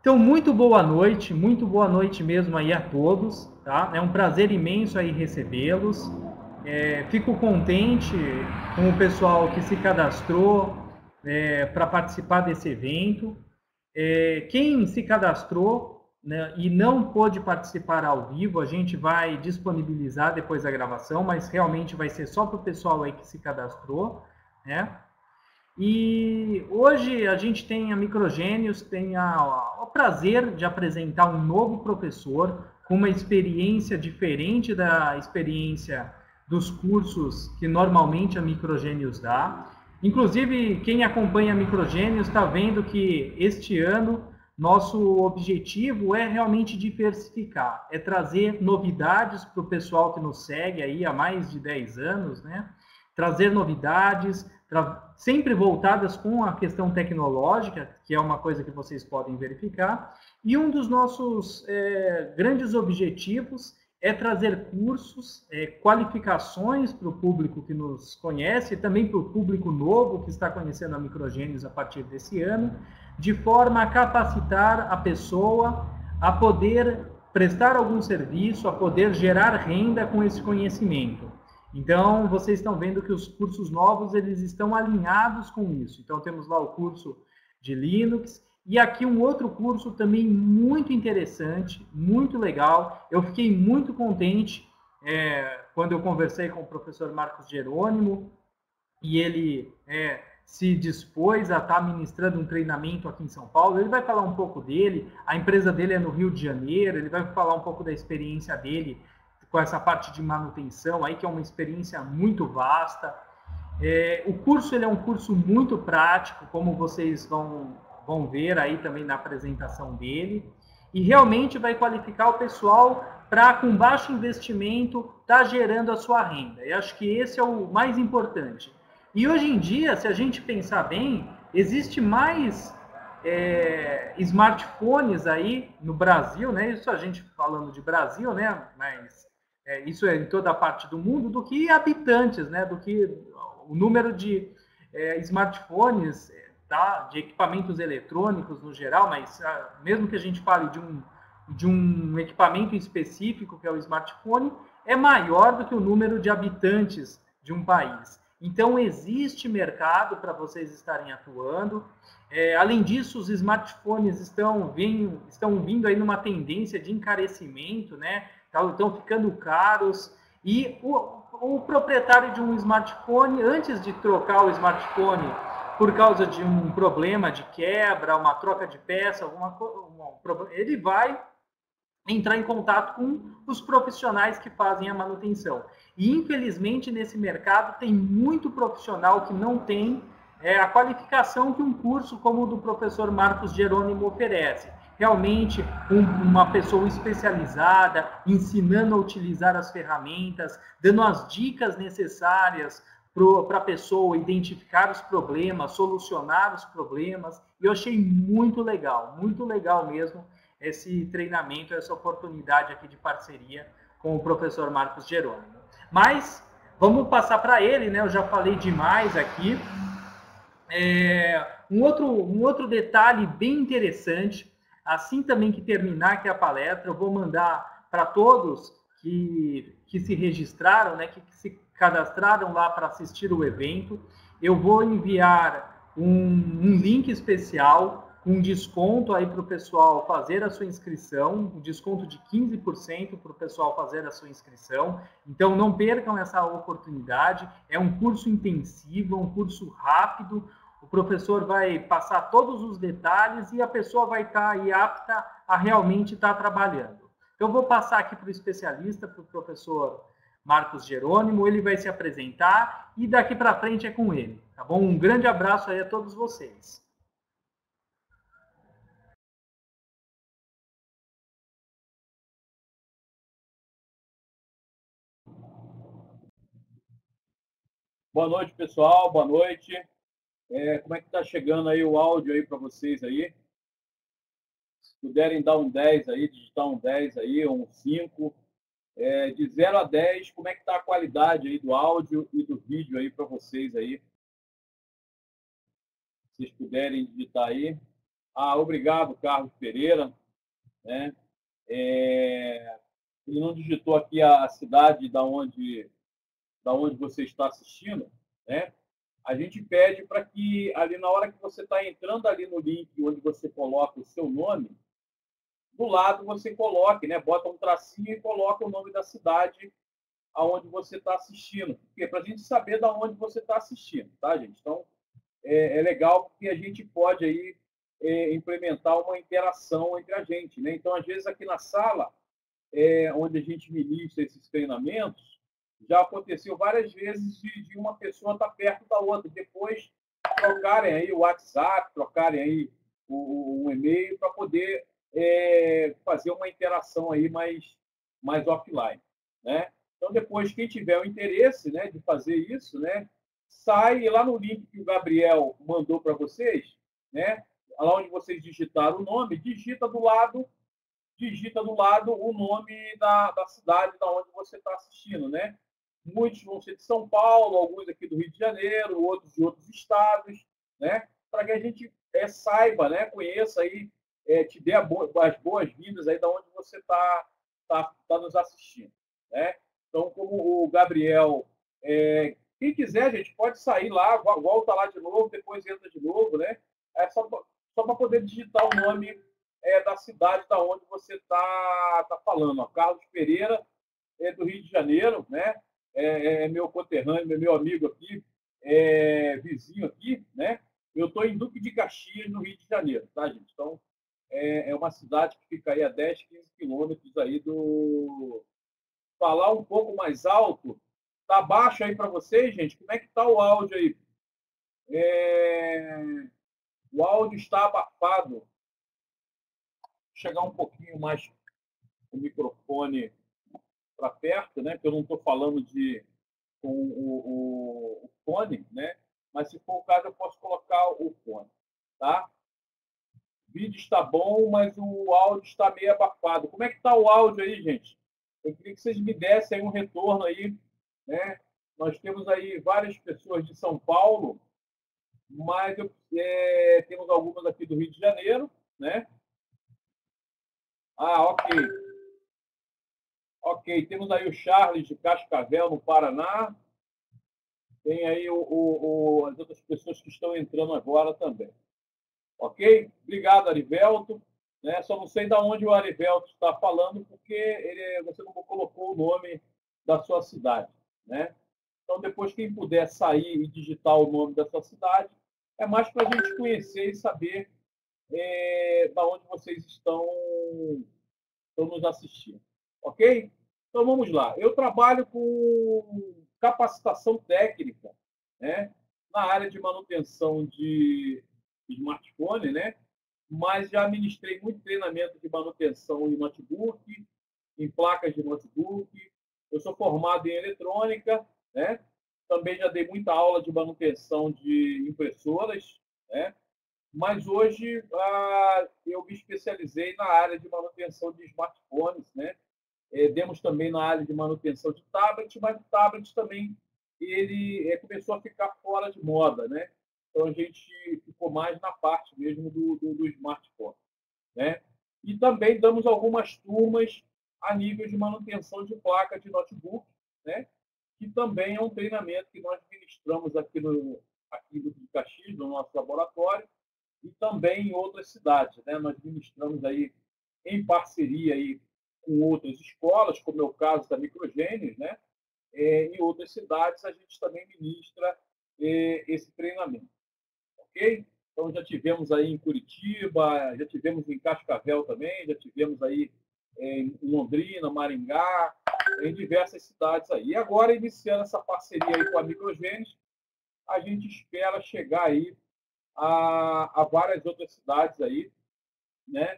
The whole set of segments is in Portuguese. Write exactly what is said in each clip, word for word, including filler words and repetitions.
Então, muito boa noite, muito boa noite mesmo aí a todos, tá? É um prazer imenso aí recebê-los. É, fico contente com o pessoal que se cadastrou é, para participar desse evento. É, quem se cadastrou, né, e não pôde participar ao vivo, a gente vai disponibilizar depois da gravação, mas realmente vai ser só para o pessoal aí que se cadastrou, né? E hoje a gente tem a Microgênios, tem a, a, o prazer de apresentar um novo professor com uma experiência diferente da experiência dos cursos que normalmente a Microgênios dá. Inclusive, quem acompanha a Microgênios está vendo que este ano nosso objetivo é realmente diversificar, é trazer novidades para o pessoal que nos segue aí há mais de dez anos, né? Trazer novidades, sempre voltadas com a questão tecnológica, que é uma coisa que vocês podem verificar. E um dos nossos é, grandes objetivos é trazer cursos, é, qualificações para o público que nos conhece, e também para o público novo que está conhecendo a Microgênios a partir desse ano, de forma a capacitar a pessoa a poder prestar algum serviço, a poder gerar renda com esse conhecimento. Então, vocês estão vendo que os cursos novos, eles estão alinhados com isso. Então, temos lá o curso de Linux, e aqui um outro curso também muito interessante, muito legal. Eu fiquei muito contente é, quando eu conversei com o professor Marcos Jerônimo, e ele é, se dispôs a estar ministrando um treinamento aqui em São Paulo. Ele vai falar um pouco dele, a empresa dele é no Rio de Janeiro, ele vai falar um pouco da experiência dele com essa parte de manutenção aí, que é uma experiência muito vasta. É, o curso ele é um curso muito prático, como vocês vão, vão ver aí também na apresentação dele, e realmente vai qualificar o pessoal para, com baixo investimento, estar tá gerando a sua renda. Eu acho que esse é o mais importante. E hoje em dia, se a gente pensar bem, existe mais é, smartphones aí no Brasil, né? Isso a gente falando de Brasil, né? Mas é, isso é em toda a parte do mundo, do que habitantes, né? Do que o número de é, smartphones, tá? De equipamentos eletrônicos no geral, mas ah, mesmo que a gente fale de um, de um equipamento específico, que é o smartphone, é maior do que o número de habitantes de um país. Então, existe mercado para vocês estarem atuando. É, além disso, os smartphones estão, vem, estão vindo aí numa tendência de encarecimento, né? Estão ficando caros. E o, o proprietário de um smartphone, antes de trocar o smartphone por causa de um problema de quebra, uma troca de peça, alguma coisa, ele vai entrar em contato com os profissionais que fazem a manutenção. E, infelizmente, nesse mercado tem muito profissional que não tem é, a qualificação que um curso como o do professor Marcos Jerônimo oferece. Realmente, um, uma pessoa especializada, ensinando a utilizar as ferramentas, dando as dicas necessárias para a pessoa identificar os problemas, solucionar os problemas. E eu achei muito legal, muito legal mesmo esse treinamento, essa oportunidade aqui de parceria com o professor Marcos Jerônimo. Mas vamos passar para ele, né? Eu já falei demais aqui. É, um, outro, um outro detalhe bem interessante, assim também que terminar aqui a palestra, eu vou mandar para todos que, que se registraram, né, que, que se cadastraram lá para assistir o evento, eu vou enviar um, um link especial, um desconto aí para o pessoal fazer a sua inscrição, um desconto de quinze por cento para o pessoal fazer a sua inscrição. Então, não percam essa oportunidade. É um curso intensivo, é um curso rápido. O professor vai passar todos os detalhes e a pessoa vai estar aí apta a realmente estar trabalhando. Então, eu vou passar aqui para o especialista, para o professor Marcos Jerônimo, ele vai se apresentar e daqui para frente é com ele, tá bom? Um grande abraço aí a todos vocês. Boa noite, pessoal. Boa noite. É, como é que está chegando aí o áudio aí para vocês aí? Se puderem dar um dez aí, digitar um dez aí, ou um cinco. É, de zero a dez, como é que está a qualidade aí do áudio e do vídeo aí para vocês aí? Se vocês puderem digitar aí. Ah, obrigado, Carlos Pereira. Né? É, ele não digitou aqui a, a cidade da onde, da onde você está assistindo, né? A gente pede para que, ali na hora que você está entrando ali no link onde você coloca o seu nome, do lado você coloque, né? Bota um tracinho e coloca o nome da cidade aonde você está assistindo. Porque para a gente saber da onde você está assistindo, tá, gente? Então, é, é legal porque a gente pode aí é, implementar uma interação entre a gente, né? Então, às vezes, aqui na sala, é, onde a gente ministra esses treinamentos, já aconteceu várias vezes de, de uma pessoa estar perto da outra, depois trocarem aí o WhatsApp, trocarem aí o, o e-mail para poder é, fazer uma interação aí mais, mais offline, né? Então, depois, quem tiver o interesse, né, de fazer isso, né, sai lá no link que o Gabriel mandou para vocês, né, lá onde vocês digitaram o nome, digita do lado digita do lado o nome da, da cidade da onde você está assistindo, né? Muitos vão ser de São Paulo, alguns aqui do Rio de Janeiro, outros de outros estados, né? Para que a gente é, saiba, né? Conheça aí, é, te dê bo as boas-vindas aí da onde você está tá, tá nos assistindo, né? Então, como o Gabriel, é, quem quiser, gente, pode sair lá, volta lá de novo, depois entra de novo, né? É só, só para poder digitar o nome é, da cidade da onde você está tá falando. Ó. Carlos Pereira, é do Rio de Janeiro, né? É, é meu conterrâneo, meu amigo aqui, é, vizinho aqui, né? Eu estou em Duque de Caxias, no Rio de Janeiro, tá, gente? Então, é, é uma cidade que fica aí a dez, quinze quilômetros aí do... Falar um pouco mais alto, tá baixo aí para vocês, gente? Como é que tá o áudio aí? É... O áudio está abafado. Chegar um pouquinho mais o microfone para perto, né? Porque eu não estou falando de com o, o, o fone, né? Mas se for o caso, eu posso colocar o fone, tá? O vídeo está bom, mas o áudio está meio abafado. Como é que está o áudio aí, gente? Eu queria que vocês me dessem aí um retorno aí, né? Nós temos aí várias pessoas de São Paulo, mas eu, é, temos algumas aqui do Rio de Janeiro, né? Ah, ok. Ok, temos aí o Charles de Cascavel, no Paraná. Tem aí o, o, o, as outras pessoas que estão entrando agora também. Ok? Obrigado, Arivelto. Né? Só não sei de onde o Arivelto está falando, porque ele, você não colocou o nome da sua cidade. Né? Então, depois, quem puder sair e digitar o nome da sua cidade, é mais para a gente conhecer e saber é, da onde vocês estão, estão nos assistindo. Ok? Então, vamos lá. Eu trabalho com capacitação técnica, né? Na área de manutenção de smartphone, né? Mas já ministrei muito treinamento de manutenção em notebook, em placas de notebook. Eu sou formado em eletrônica, né? Também já dei muita aula de manutenção de impressoras, né? Mas hoje ah, eu me especializei na área de manutenção de smartphones, né? É, demos também na área de manutenção de tablet, mas o tablet também ele é, começou a ficar fora de moda, né? Então a gente ficou mais na parte mesmo do, do, do smartphone, né? E também damos algumas turmas a nível de manutenção de placa de notebook, né? Que também é um treinamento que nós ministramos aqui no aqui no Caxias, no nosso laboratório, e também em outras cidades, né? Nós ministramos aí em parceria aí com outras escolas, como é o caso da Microgênios, né? É, em outras cidades, a gente também ministra é, esse treinamento. Ok? Então, já tivemos aí em Curitiba, já tivemos em Cascavel também, já tivemos aí é, em Londrina, Maringá, em diversas cidades aí. E agora, iniciando essa parceria aí com a Microgênios, a gente espera chegar aí a, a várias outras cidades aí, né?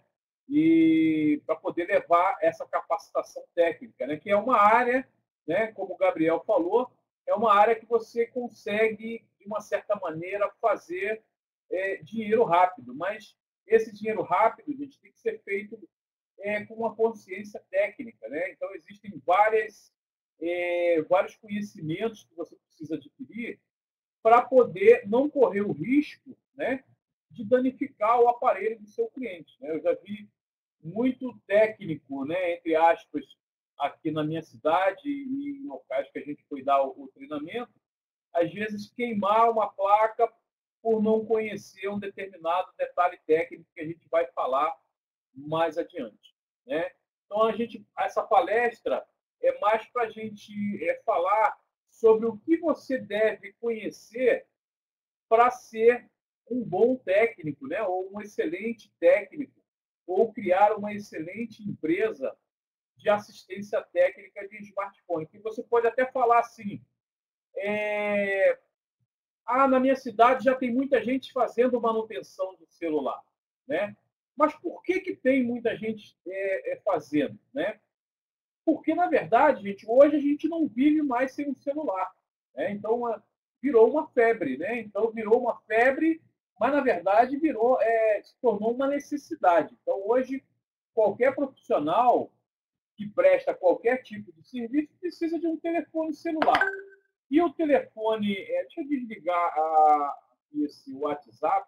E para poder levar essa capacitação técnica, né? Que é uma área, né? Como o Gabriel falou, é uma área que você consegue, de uma certa maneira, fazer é, dinheiro rápido. Mas esse dinheiro rápido, gente, tem que ser feito é, com uma consciência técnica, né? Então, existem várias, é, vários conhecimentos que você precisa adquirir para poder não correr o risco, né? de danificar o aparelho do seu cliente, né? Eu já vi muito técnico, né, entre aspas, aqui na minha cidade e em locais que a gente foi dar o, o treinamento, às vezes queimar uma placa por não conhecer um determinado detalhe técnico que a gente vai falar mais adiante, né? Então a gente, essa palestra é mais para a gente é, falar sobre o que você deve conhecer para ser um bom técnico, né? Ou um excelente técnico, ou criar uma excelente empresa de assistência técnica de smartphone. Que você pode até falar assim, é... ah, na minha cidade já tem muita gente fazendo manutenção de celular, né? Mas por que que tem muita gente é, é, fazendo, né? Porque, na verdade, gente, hoje a gente não vive mais sem um celular, né? Então, virou uma febre, né? Então, virou uma febre, mas, na verdade, virou, é, se tornou uma necessidade. Então, hoje, qualquer profissional que presta qualquer tipo de serviço precisa de um telefone celular. E o telefone, é, deixa eu desligar a, esse WhatsApp,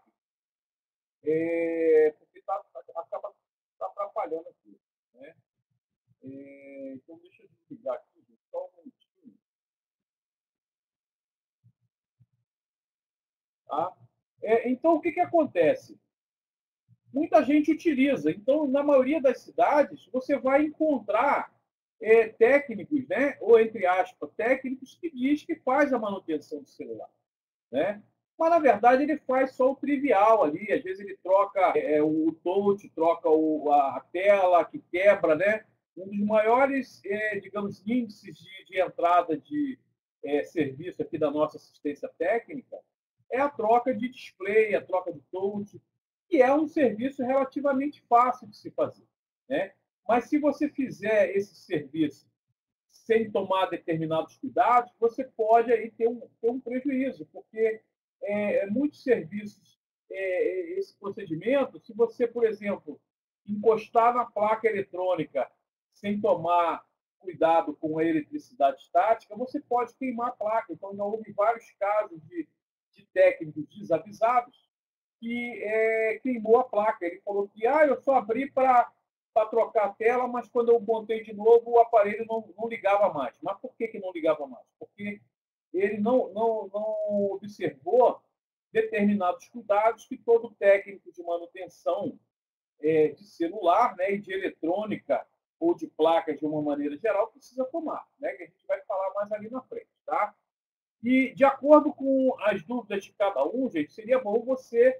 é, porque tá, acaba tá atrapalhando aqui, né? É, então, deixa eu desligar aqui, só um minutinho. Tá? É, então, o que, que acontece? Muita gente utiliza. Então, na maioria das cidades, você vai encontrar é, técnicos, né? Ou, entre aspas, técnicos que diz que faz a manutenção do celular, né? Mas, na verdade, ele faz só o trivial ali. Às vezes ele troca é, o touch, troca o, a tela que quebra, né? Um dos maiores, é, digamos, índices de, de entrada de é, serviço aqui da nossa assistência técnica é a troca de display, a troca de touch, que é um serviço relativamente fácil de se fazer, né? Mas se você fizer esse serviço sem tomar determinados cuidados, você pode aí ter um, ter um prejuízo, porque é, muitos serviços, é, esse procedimento, se você, por exemplo, encostar na placa eletrônica sem tomar cuidado com a eletricidade estática, você pode queimar a placa. Então, já houve vários casos de, de técnicos desavisados que é, queimou a placa. Ele falou que ah, eu só abri para trocar a tela, mas quando eu montei de novo, o aparelho não, não ligava mais. Mas por que, que não ligava mais? Porque ele não, não, não observou determinados cuidados que todo técnico de manutenção é, de celular, né, e de eletrônica ou de placas de uma maneira geral precisa tomar, né, que a gente vai falar mais ali na frente, tá? E de acordo com as dúvidas de cada um, gente, seria bom você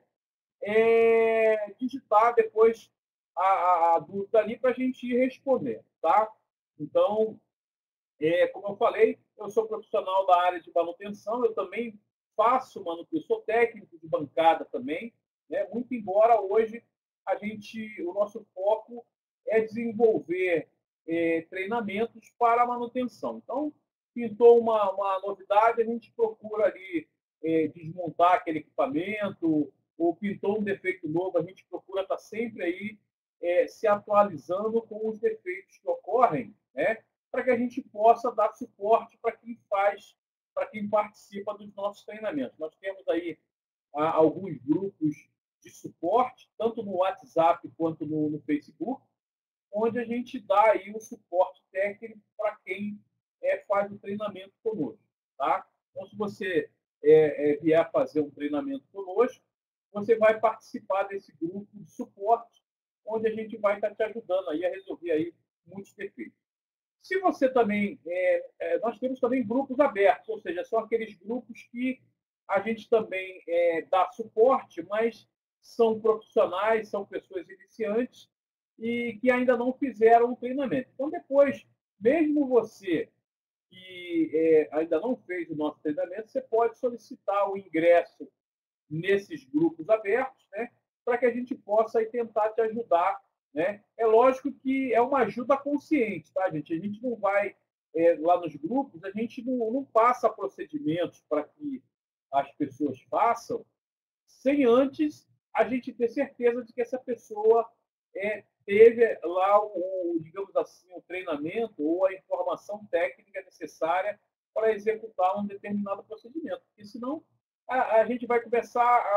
é, digitar depois a, a, a dúvida ali para a gente ir respondendo, tá? Então, é, como eu falei, eu sou profissional da área de manutenção, eu também faço manutenção, sou técnico de bancada também, né? Muito embora hoje a gente, o nosso foco é desenvolver é, treinamentos para a manutenção. Então, pintou uma, uma novidade, a gente procura ali é, desmontar aquele equipamento, ou pintou um defeito novo, a gente procura estar sempre aí é, se atualizando com os defeitos que ocorrem, né? Para que a gente possa dar suporte para quem faz, para quem participa dos nossos treinamentos. Nós temos aí ah, alguns grupos de suporte, tanto no WhatsApp quanto no, no Facebook, onde a gente dá aí o suporte técnico para quem é, faz o treinamento conosco, tá? Então, se você é, é, vier fazer um treinamento conosco, você vai participar desse grupo de suporte, onde a gente vai estar te ajudando aí a resolver aí muitos defeitos. Se você também, é, é, nós temos também grupos abertos, ou seja, são aqueles grupos que a gente também é, dá suporte, mas são profissionais, são pessoas iniciantes e que ainda não fizeram o treinamento. Então, depois, mesmo você que é, ainda não fez o nosso treinamento, você pode solicitar o ingresso nesses grupos abertos, né, para que a gente possa aí, tentar te ajudar, né? É lógico que é uma ajuda consciente, tá, gente? A gente não vai é, lá nos grupos, a gente não, não passa procedimentos para que as pessoas façam sem antes a gente ter certeza de que essa pessoa é, teve lá o, digamos assim, o treinamento ou a informação técnica necessária para executar um determinado procedimento. Porque senão a, a gente vai começar a, a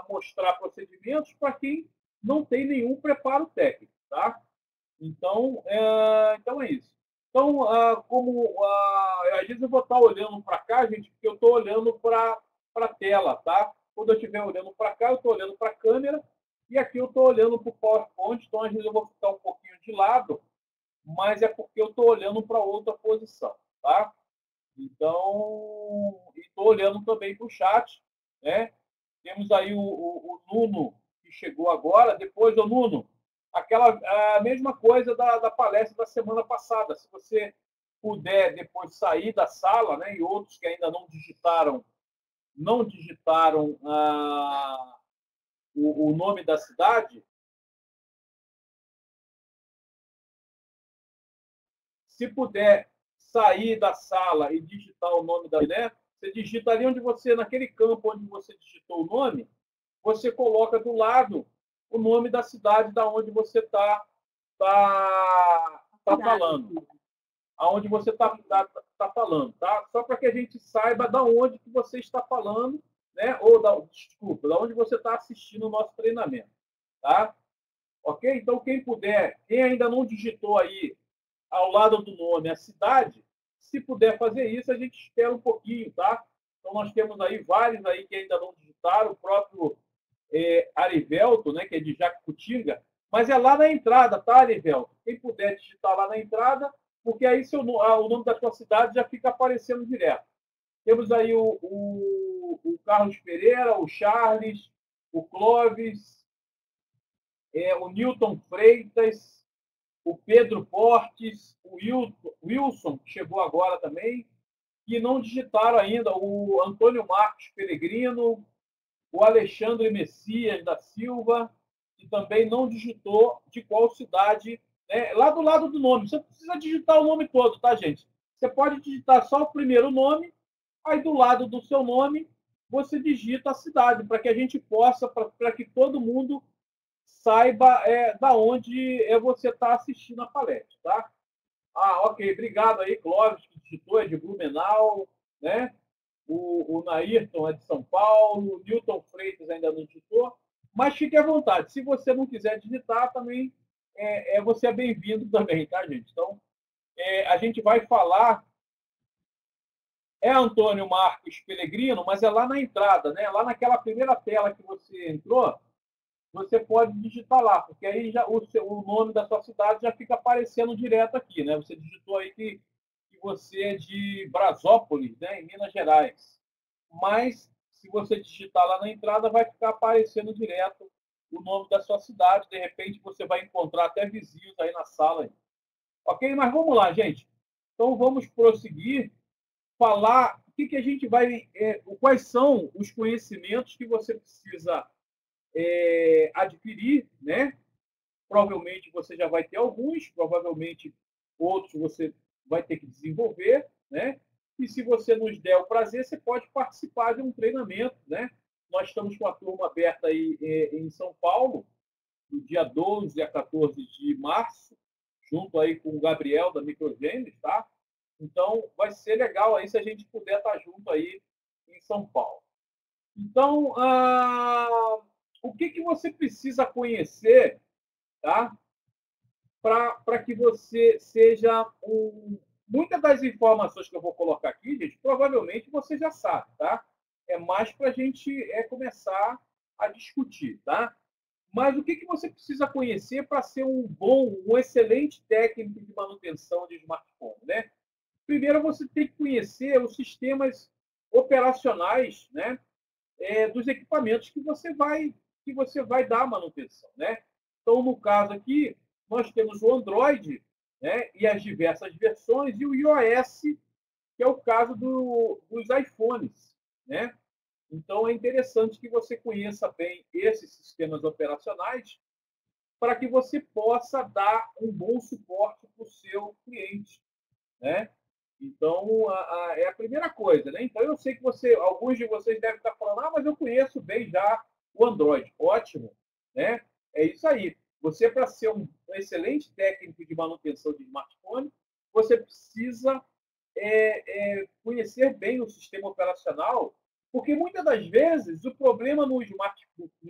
mostrar procedimentos para quem não tem nenhum preparo técnico, tá? Então, é, então é isso. Então, ah, como ah, às vezes eu vou estar olhando para cá, gente, porque eu estou olhando para a tela, tá? Quando eu estiver olhando para cá, eu estou olhando para a câmera e aqui eu estou olhando para o PowerPoint, então às vezes eu vou ficar um pouquinho de lado, mas é porque eu estou olhando para outra posição, tá? Então, estou olhando também para o chat, né? Temos aí o, o, o Nuno, que chegou agora. Depois, o Nuno, aquela a mesma coisa da, da palestra da semana passada. Se você puder depois sair da sala, né? E outros que ainda não digitaram, não digitaram ah, o, o nome da cidade, se puder sair da sala e digitar o nome da, né? Você digita ali onde você, naquele campo onde você digitou o nome, você coloca do lado o nome da cidade da onde você está tá, tá falando. Aonde você está tá, tá falando, tá? Só para que a gente saiba da onde que você está falando, né? Ou da, desculpa, da onde você está assistindo o nosso treinamento, tá? Ok? Então, quem puder, quem ainda não digitou aí ao lado do nome a cidade, se puder fazer isso, a gente espera um pouquinho, tá? Então, nós temos aí vários aí que ainda não digitaram, o próprio é, Arivelto, né, que é de Jacutinga, mas é lá na entrada, tá, Arivelto? Quem puder digitar lá na entrada, porque aí seu, ah, o nome da sua cidade já fica aparecendo direto. Temos aí o, o, o Carlos Pereira, o Charles, o Clóvis, é, o Newton Freitas, o Pedro Portes, o Wilson, que chegou agora também, que não digitaram ainda, o Antônio Marcos Peregrino, o Alexandre Messias da Silva, que também não digitou de qual cidade, né? Lá do lado do nome. Você precisa digitar o nome todo, tá, gente? Você pode digitar só o primeiro nome, aí do lado do seu nome você digita a cidade, para que a gente possa, para que todo mundo saiba é, da onde é você está assistindo a palestra, tá? Ah, ok, obrigado aí, Clóvis, que digitou, é de Blumenau, né? O, o Nairton é de São Paulo, o Newton Freitas ainda não digitou, mas fique à vontade. Se você não quiser digitar, também é, é você é bem-vindo também, tá, gente? Então, é, a gente vai falar. É Antônio Marcos Peregrino, mas é lá na entrada, né? Lá naquela primeira tela que você entrou, você pode digitar lá, porque aí já o, seu, o nome da sua cidade já fica aparecendo direto aqui, né? Você digitou aí que, que você é de Brasópolis, né? Em Minas Gerais. Mas se você digitar lá na entrada, vai ficar aparecendo direto o nome da sua cidade. De repente você vai encontrar até vizinhos aí na sala. Ok? Mas vamos lá, gente. Então vamos prosseguir, falar o que, que a gente vai, é, quais são os conhecimentos que você precisa é, adquirir, né? Provavelmente você já vai ter alguns, provavelmente outros você vai ter que desenvolver, né? E se você nos der o prazer, você pode participar de um treinamento, né? Nós estamos com a turma aberta aí em São Paulo, do dia doze a quatorze de março, junto aí com o Gabriel da Microgênesis, tá? Então, vai ser legal aí se a gente puder estar junto aí em São Paulo. Então, ah, o que, que você precisa conhecer, tá? Para que você seja um... Muitas das informações que eu vou colocar aqui, gente, provavelmente você já sabe, tá? É mais para a gente é, começar a discutir, tá? Mas o que, que você precisa conhecer para ser um bom, um excelente técnico de manutenção de smartphone, né? Primeiro, você tem que conhecer os sistemas operacionais, né, é, dos equipamentos que você vai que você vai dar manutenção, né? Então, no caso aqui, nós temos o Android, né, e as diversas versões, e o iOS, que é o caso do, dos iPhones, né? Então, é interessante que você conheça bem esses sistemas operacionais para que você possa dar um bom suporte para o seu cliente, né? Então, a, a, é a primeira coisa, né? Então, eu sei que você, alguns de vocês devem estar falando, ah, mas eu conheço bem já o Android. Ótimo, né? É isso aí. Você, para ser um, um excelente técnico de manutenção de smartphone, você precisa é, é, conhecer bem o sistema operacional, porque muitas das vezes o problema no, smart,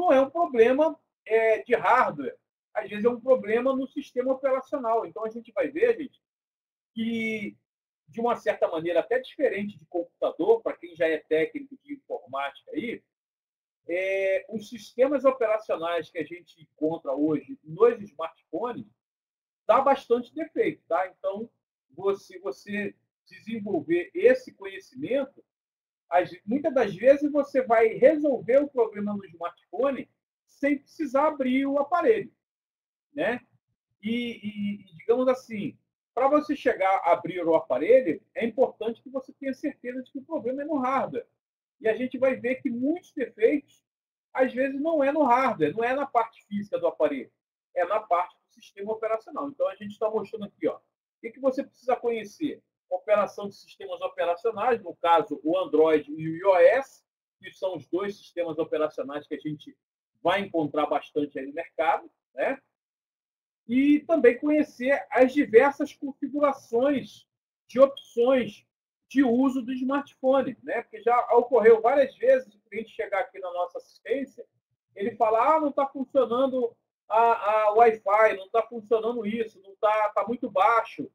não é um problema é, de hardware, às vezes é um problema no sistema operacional. Então, a gente vai ver, gente, que, de uma certa maneira, até diferente de computador, para quem já é técnico de informática aí, é, os sistemas operacionais que a gente encontra hoje nos smartphones dá bastante defeito, tá? Então, você, você desenvolver esse conhecimento, muitas das vezes você vai resolver o problema no smartphone sem precisar abrir o aparelho, né? E, e digamos assim, para você chegar a abrir o aparelho, é importante que você tenha certeza de que o problema é no hardware. E a gente vai ver que muitos defeitos, às vezes, não é no hardware, não é na parte física do aparelho, é na parte do sistema operacional. Então, a gente está mostrando aqui, ó, o que, que você precisa conhecer? Operação de sistemas operacionais, no caso, o Android e o iOS, que são os dois sistemas operacionais que a gente vai encontrar bastante aí no mercado, né? E também conhecer as diversas configurações de opções de uso do smartphone, né? Porque já ocorreu várias vezes o cliente chegar aqui na nossa assistência, ele fala, ah, não está funcionando a, a Wi-Fi, não está funcionando isso, não está tá muito baixo,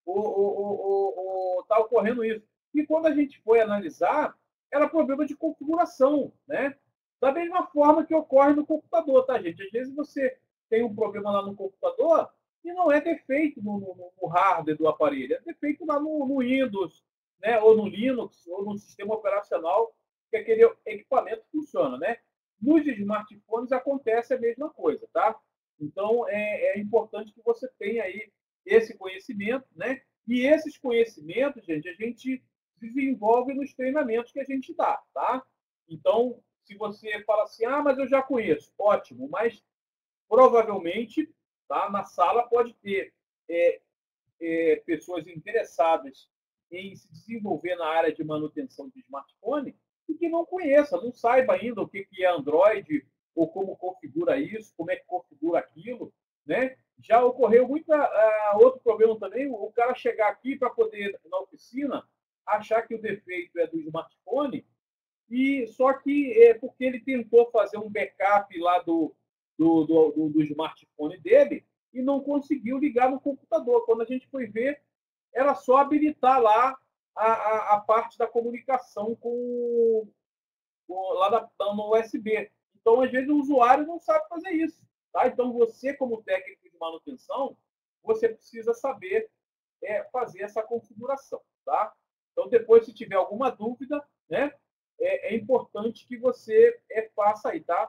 ou está ocorrendo isso. E quando a gente foi analisar, era problema de configuração, né? Da mesma forma que ocorre no computador, tá, gente? Às vezes você tem um problema lá no computador e não é defeito no, no, no hardware do aparelho, é defeito lá no, no Windows, né? Ou no Linux, ou no sistema operacional que aquele equipamento funciona, né? Nos smartphones acontece a mesma coisa, tá? Então, é, é importante que você tenha aí esse conhecimento, né? E esses conhecimentos, gente, a gente desenvolve nos treinamentos que a gente dá, tá? Então, se você fala assim, ah, mas eu já conheço, ótimo, mas provavelmente, tá, na sala pode ter é, é, pessoas interessadas em se desenvolver na área de manutenção de smartphone e que não conheça, não saiba ainda o que é Android, ou como configura isso, como é que configura aquilo, né? Já ocorreu muito uh, outro problema também, o cara chegar aqui para poder, na oficina, achar que o defeito é do smartphone, e só que é porque ele tentou fazer um backup lá do, do, do, do, do smartphone dele e não conseguiu ligar no computador. Quando a gente foi ver, era só habilitar lá a, a, a parte da comunicação com, com lá da, no U S B. Então, às vezes, o usuário não sabe fazer isso. Tá? Então, você, como técnico de manutenção, você precisa saber é, fazer essa configuração. Tá? Então, depois, se tiver alguma dúvida, né, é, é importante que você é, faça aí. Tá?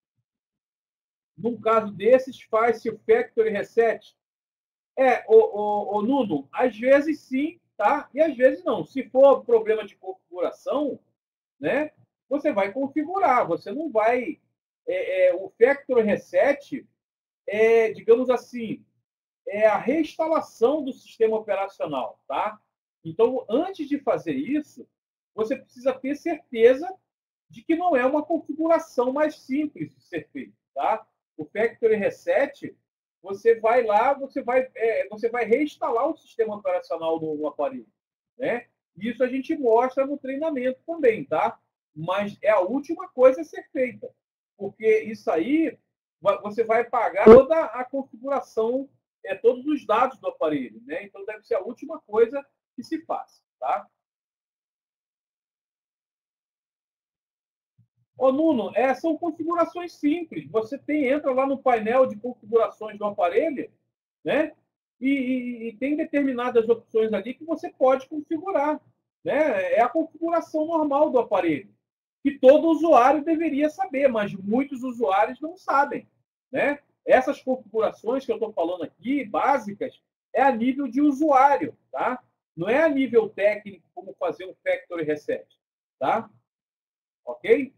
Num caso desses, faz-se o factory reset. É, o, o, o Nuno, às vezes sim, tá? E às vezes não. Se for problema de configuração, né, você vai configurar, você não vai... É, é, o factory reset é, digamos assim, é a reinstalação do sistema operacional, tá? Então, antes de fazer isso, você precisa ter certeza de que não é uma configuração mais simples de ser feita, tá? O factory reset, você vai lá, você vai, é, você vai reinstalar o sistema operacional no, no aparelho, né? Isso a gente mostra no treinamento também, tá? Mas é a última coisa a ser feita, porque isso aí você vai pagar toda a configuração, é, todos os dados do aparelho, né? Então deve ser a última coisa que se faz, tá? Ô, Nuno, é, são configurações simples. Você tem, entra lá no painel de configurações do aparelho, né? E, e, e tem determinadas opções ali que você pode configurar, né? É a configuração normal do aparelho, que todo usuário deveria saber, mas muitos usuários não sabem, né? Essas configurações que eu estou falando aqui, básicas, é a nível de usuário, tá? Não é a nível técnico como fazer um factory reset, tá? Ok?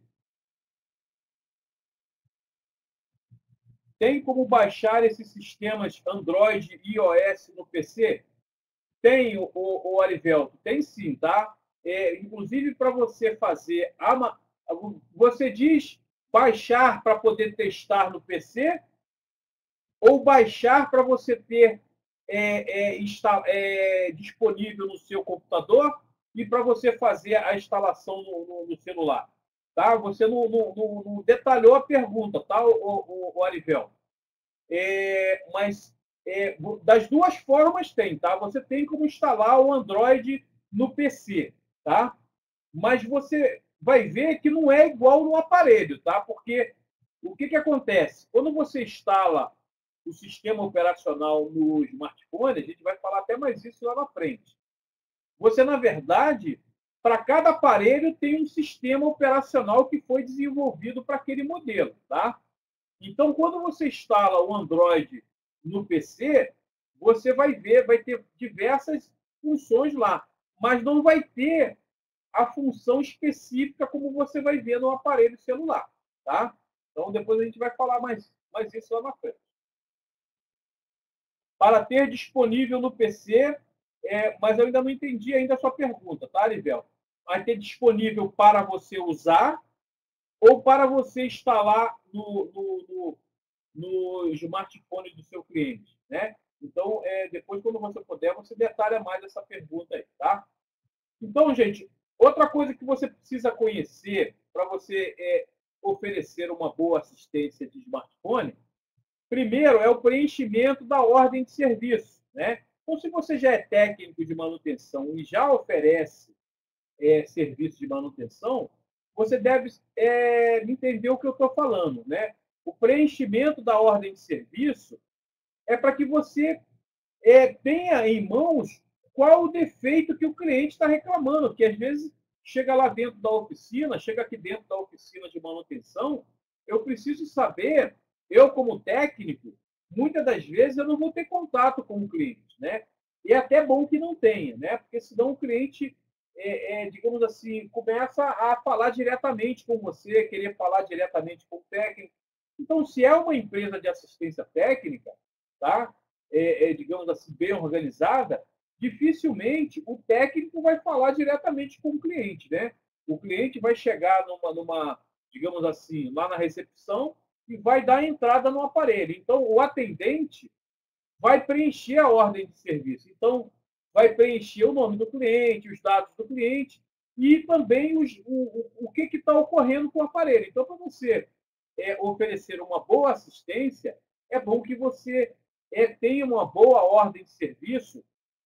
Tem como baixar esses sistemas Android e iOS no P C? Tem, o, o, o Arivelto, tem sim, tá? É, inclusive, para você fazer... A, você diz baixar para poder testar no P C ou baixar para você ter é, é, está, é, disponível no seu computador e para você fazer a instalação no, no, no celular? tá? Você não, não, não, não detalhou a pergunta, tá, o, o, o Arivel? É, mas é, das duas formas tem, tá? Você tem como instalar o Android no P C, tá? Mas você vai ver que não é igual no aparelho, tá? Porque o que, que acontece? Quando você instala o sistema operacional no smartphone, a gente vai falar até mais isso lá na frente. Você, na verdade, para cada aparelho tem um sistema operacional que foi desenvolvido para aquele modelo, tá? Então, quando você instala o Android no P C, você vai ver, vai ter diversas funções lá, mas não vai ter a função específica como você vai ver no aparelho celular, tá? Então, depois a gente vai falar mais, mais isso lá na frente. Para ter disponível no P C, é, mas eu ainda não entendi ainda a sua pergunta, tá, Livel? Vai ter disponível para você usar ou para você instalar no, no, no, no smartphone do seu cliente, né? Então, é, depois, quando você puder, você detalha mais essa pergunta aí, tá? Então, gente, outra coisa que você precisa conhecer para você é, oferecer uma boa assistência de smartphone, primeiro é o preenchimento da ordem de serviço, né? Então, se você já é técnico de manutenção e já oferece é, serviço de manutenção, você deve é, entender o que eu estou falando, né? O preenchimento da ordem de serviço é para que você é, tenha em mãos qual o defeito que o cliente está reclamando, porque às vezes chega lá dentro da oficina, chega aqui dentro da oficina de manutenção, eu preciso saber, eu como técnico, muitas das vezes eu não vou ter contato com o cliente, né? E é até bom que não tenha, né? Porque senão o cliente, é, é, digamos assim, começa a falar diretamente com você, querer falar diretamente com o técnico. Então, se é uma empresa de assistência técnica, tá? É, é, digamos assim, bem organizada, dificilmente o técnico vai falar diretamente com o cliente, né? O cliente vai chegar numa, numa, digamos assim, lá na recepção e vai dar entrada no aparelho. Então, o atendente vai preencher a ordem de serviço. Então, vai preencher o nome do cliente, os dados do cliente e também os, o, o, o que está ocorrendo com o aparelho. Então, para você é, oferecer uma boa assistência, é bom que você é, tenha uma boa ordem de serviço.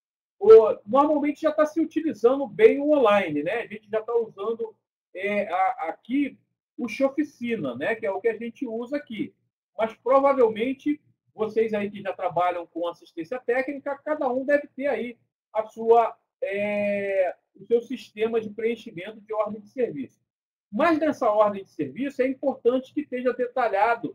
O, normalmente já está se utilizando bem o online, né? A gente já está usando é, a, aqui o Shoficina, né? Que é o que a gente usa aqui. Mas provavelmente vocês aí que já trabalham com assistência técnica, cada um deve ter aí a sua, é, o seu sistema de preenchimento de ordem de serviço. Mas nessa ordem de serviço é importante que esteja detalhado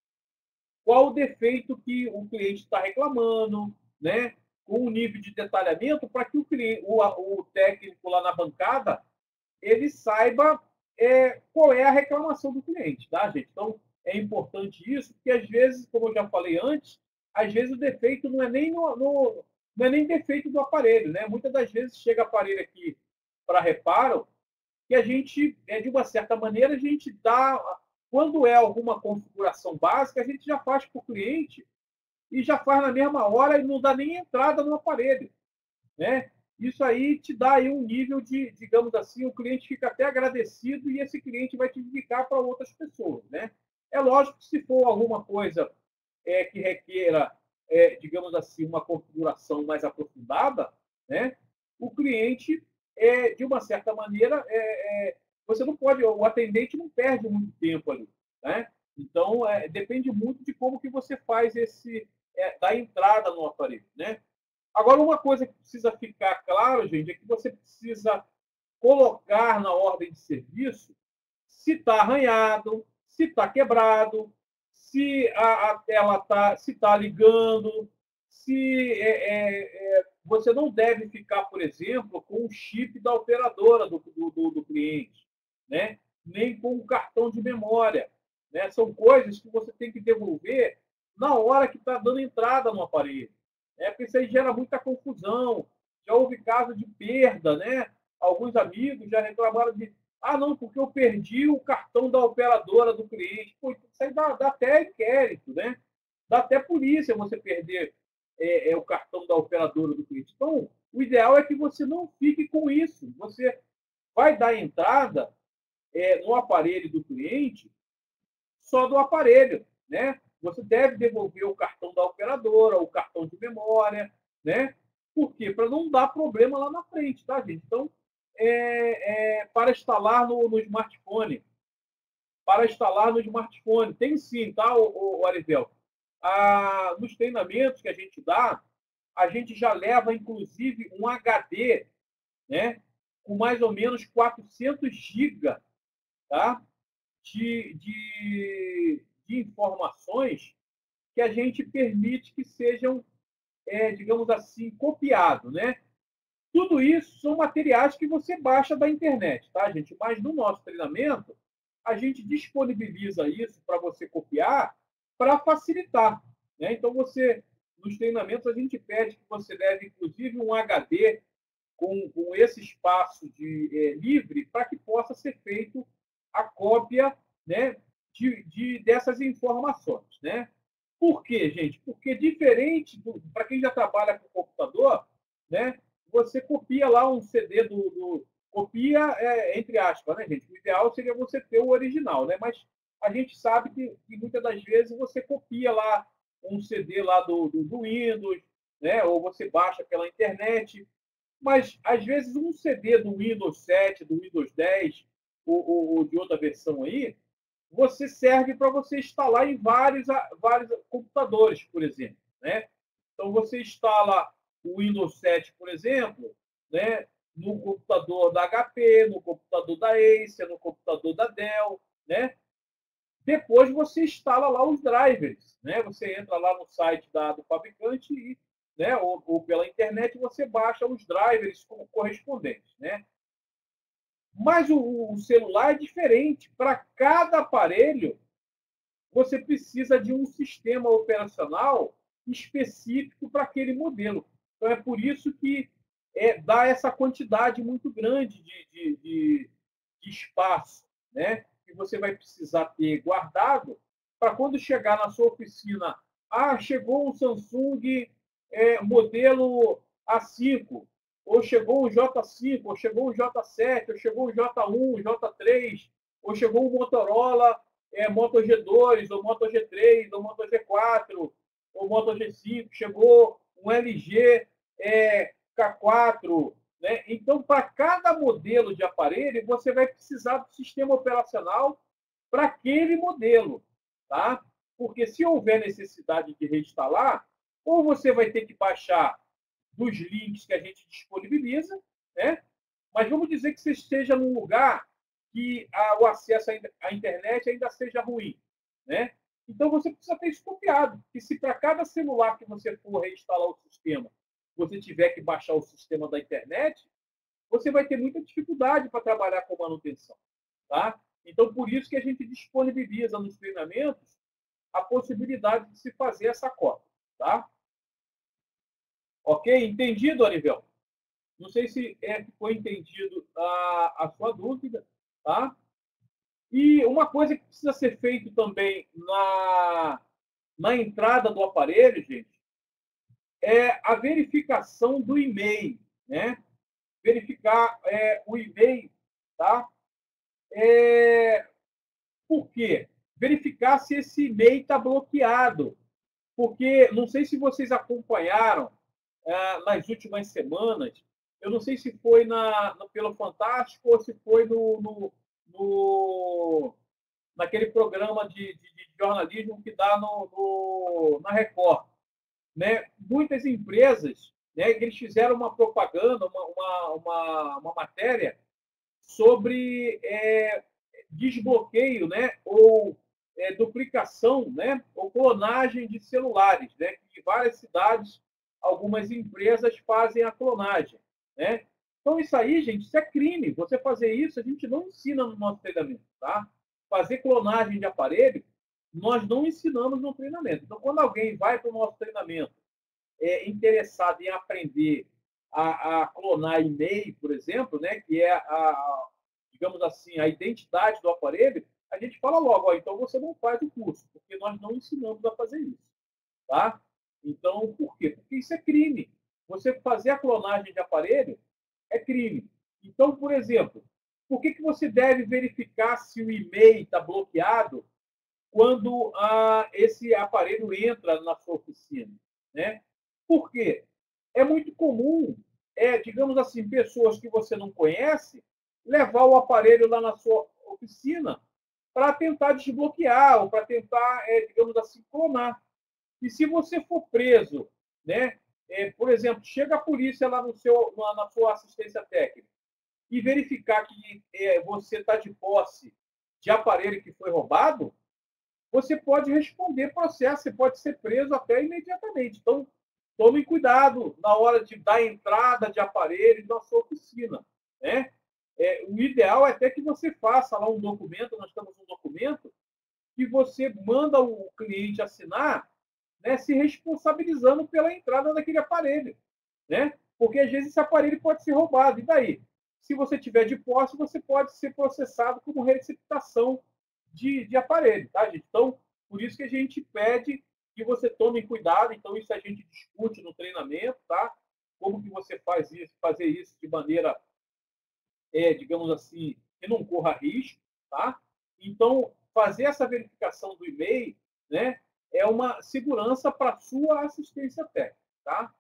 qual o defeito que o cliente está reclamando, né? Com o nível de detalhamento para que o, cliente, o, o técnico lá na bancada ele saiba é, qual é a reclamação do cliente, tá, gente? Então, é importante isso, porque às vezes, como eu já falei antes, às vezes o defeito não é nem no, no não é nem defeito do aparelho, né? Muitas das vezes chega aparelho aqui para reparo que a gente, é, de uma certa maneira, a gente dá, quando é alguma configuração básica, a gente já faz para o cliente e já faz na mesma hora e não dá nem entrada no aparelho, né? Isso aí te dá aí um nível de, digamos assim, o cliente fica até agradecido e esse cliente vai te indicar para outras pessoas, né? É lógico que se for alguma coisa é, que requeira, é, digamos assim, uma configuração mais aprofundada, né? O cliente, é, de uma certa maneira, é, é, você não pode, o atendente não perde muito tempo ali, né? Então, é, depende muito de como que você faz esse, é, da entrada no aparelho, né? Agora, uma coisa que precisa ficar claro, gente, é que você precisa colocar na ordem de serviço se está arranhado, se está quebrado, se a, a tela está se tá ligando, se é, é, é, você não deve ficar, por exemplo, com o chip da operadora do, do, do cliente, né? Nem com o cartão de memória. Né? São coisas que você tem que devolver na hora que está dando entrada no aparelho. É, porque isso aí gera muita confusão. Já houve caso de perda, né? Alguns amigos já reclamaram de ah, não, porque eu perdi o cartão da operadora do cliente. Pô, isso aí dá, dá até inquérito, né? Dá até polícia você perder é, é, o cartão da operadora do cliente. Então, o ideal é que você não fique com isso. Você vai dar entrada é, no aparelho do cliente, só do aparelho, né? Você deve devolver o cartão da operadora, o cartão de memória, né? Por quê? Para não dar problema lá na frente, tá, gente? Então, é, é, para instalar no, no smartphone, para instalar no smartphone, tem sim, tá, o, o Arivel? Ah, nos treinamentos que a gente dá, a gente já leva, inclusive, um H D, né? Com mais ou menos quatrocentos gigas, tá? De, de, de informações que a gente permite que sejam, é, digamos assim, copiados, né? Tudo isso são materiais que você baixa da internet, tá, gente? Mas no nosso treinamento, a gente disponibiliza isso para você copiar para facilitar, né? Então, você, nos treinamentos, a gente pede que você leve, inclusive, um H D com, com esse espaço de, é, livre para que possa ser feito a cópia, né, de, de, dessas informações, né? Por quê, gente? Porque diferente para quem já trabalha com computador, né, você copia lá um C D do, do copia é, entre aspas, né, gente? O ideal seria você ter o original, né? Mas a gente sabe que, que muitas das vezes você copia lá um C D lá do, do, do Windows, né? Ou você baixa pela internet. Mas, às vezes, um C D do Windows sete, do Windows dez, ou, ou, ou de outra versão aí, você serve para você instalar em vários, vários computadores, por exemplo, né? Então, você instala o Windows sete, por exemplo, né, no computador da H P, no computador da Acer, no computador da Dell, né? Depois você instala lá os drivers, né? Você entra lá no site da, do fabricante e, né, ou, ou pela internet você baixa os drivers correspondentes, né? Mas o, o celular é diferente. Para cada aparelho, você precisa de um sistema operacional específico para aquele modelo. Então, é por isso que é, dá essa quantidade muito grande de, de, de, de espaço, né? Que você vai precisar ter guardado para quando chegar na sua oficina, ah, chegou um Samsung é, modelo A cinco, ou chegou um J cinco, ou chegou um J sete, ou chegou um J um, J três, ou chegou um Motorola é, Moto G dois, ou Moto G três, ou Moto G quatro, ou Moto G cinco, chegou um L G é, K quatro. Né? Então, para cada modelo de aparelho, você vai precisar do sistema operacional para aquele modelo. Tá? Porque se houver necessidade de reinstalar, ou você vai ter que baixar dos links que a gente disponibiliza, né? Mas vamos dizer que você esteja num lugar que a, o acesso à internet ainda seja ruim, né? Então você precisa ter isso copiado. E se para cada celular que você for reinstalar o sistema, você tiver que baixar o sistema da internet, você vai ter muita dificuldade para trabalhar com manutenção, tá? Então por isso que a gente disponibiliza nos treinamentos a possibilidade de se fazer essa cópia, tá? Ok? Entendido, Anivel? Não sei se é, ficou entendido a, a sua dúvida, tá? E uma coisa que precisa ser feito também na, na entrada do aparelho, gente, é a verificação do e-mail, né? Verificar é, o e-mail, tá? É, por quê? Verificar se esse e-mail está bloqueado. Porque, não sei se vocês acompanharam é, nas últimas semanas, eu não sei se foi na, no, pelo Fantástico ou se foi no, no, no naquele programa de, de, de, jornalismo que dá no, no, na Record. Né? Muitas empresas, né, eles fizeram uma propaganda, uma, uma, uma, uma matéria sobre é, desbloqueio, né, ou é, duplicação, né, ou clonagem de celulares, né, que em várias cidades, algumas empresas fazem a clonagem, né? Então isso aí, gente, isso é crime. Você fazer isso, a gente não ensina no nosso treinamento, tá? Fazer clonagem de aparelho, nós não ensinamos no treinamento. Então, quando alguém vai para o nosso treinamento é, interessado em aprender a, a clonar e-mail, por exemplo, né, que é a, digamos assim, a identidade do aparelho, a gente fala logo, ó, então você não faz o curso, porque nós não ensinamos a fazer isso, tá? Então, por quê? Porque isso é crime. Você fazer a clonagem de aparelho é crime. Então, por exemplo, por que, que você deve verificar se o e-mail está bloqueado quando ah, esse aparelho entra na sua oficina, né? Por quê? É muito comum, é, digamos assim, pessoas que você não conhece, levar o aparelho lá na sua oficina para tentar desbloquear ou para tentar, é, digamos assim, clonar. E se você for preso, né, é, por exemplo, chega a polícia lá no seu, na, na sua assistência técnica e verificar que é, você está de posse de aparelho que foi roubado, você pode responder processo, você pode ser preso até imediatamente. Então, tome cuidado na hora de dar entrada de aparelhos na sua oficina, né? É, o ideal é até que você faça lá um documento, nós temos um documento, que você manda o cliente assinar, né, se responsabilizando pela entrada daquele aparelho, né? Porque às vezes esse aparelho pode ser roubado. E daí? Se você tiver de posse, você pode ser processado como receptação de, de aparelho, tá, gente? Então, por isso que a gente pede que você tome cuidado. Então, isso a gente discute no treinamento, tá? Como que você faz isso, fazer isso de maneira, é, digamos assim, que não corra risco, tá? Então, fazer essa verificação do e-mail, né, é uma segurança para a sua assistência técnica, tá?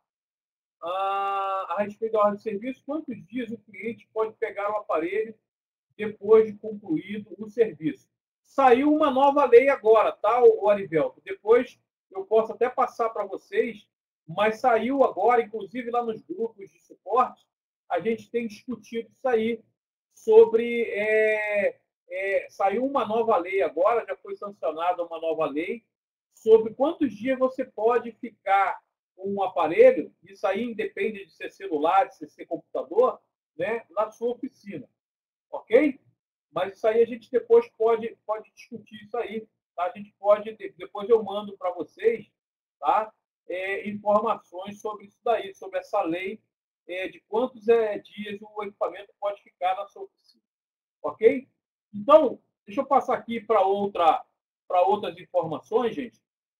Ah, a respeito da ordem de serviço, quantos dias o cliente pode pegar o aparelho depois de concluído o serviço? Saiu uma nova lei agora, tá, o Arivelto? Depois eu posso até passar para vocês, mas saiu agora, inclusive lá nos grupos de suporte, a gente tem discutido isso aí, sobre... É, é, saiu uma nova lei agora, já foi sancionada uma nova lei, sobre quantos dias você pode ficar com um aparelho, isso aí independe de ser celular, de ser computador, né, na sua oficina. Ok? Mas isso aí a gente depois pode, pode discutir isso aí. Tá? A gente pode, depois eu mando para vocês, tá? É, informações sobre isso daí, sobre essa lei é, de quantos é, dias o equipamento pode ficar na sua oficina. Ok? Então, deixa eu passar aqui para outra, para outras informações, gente.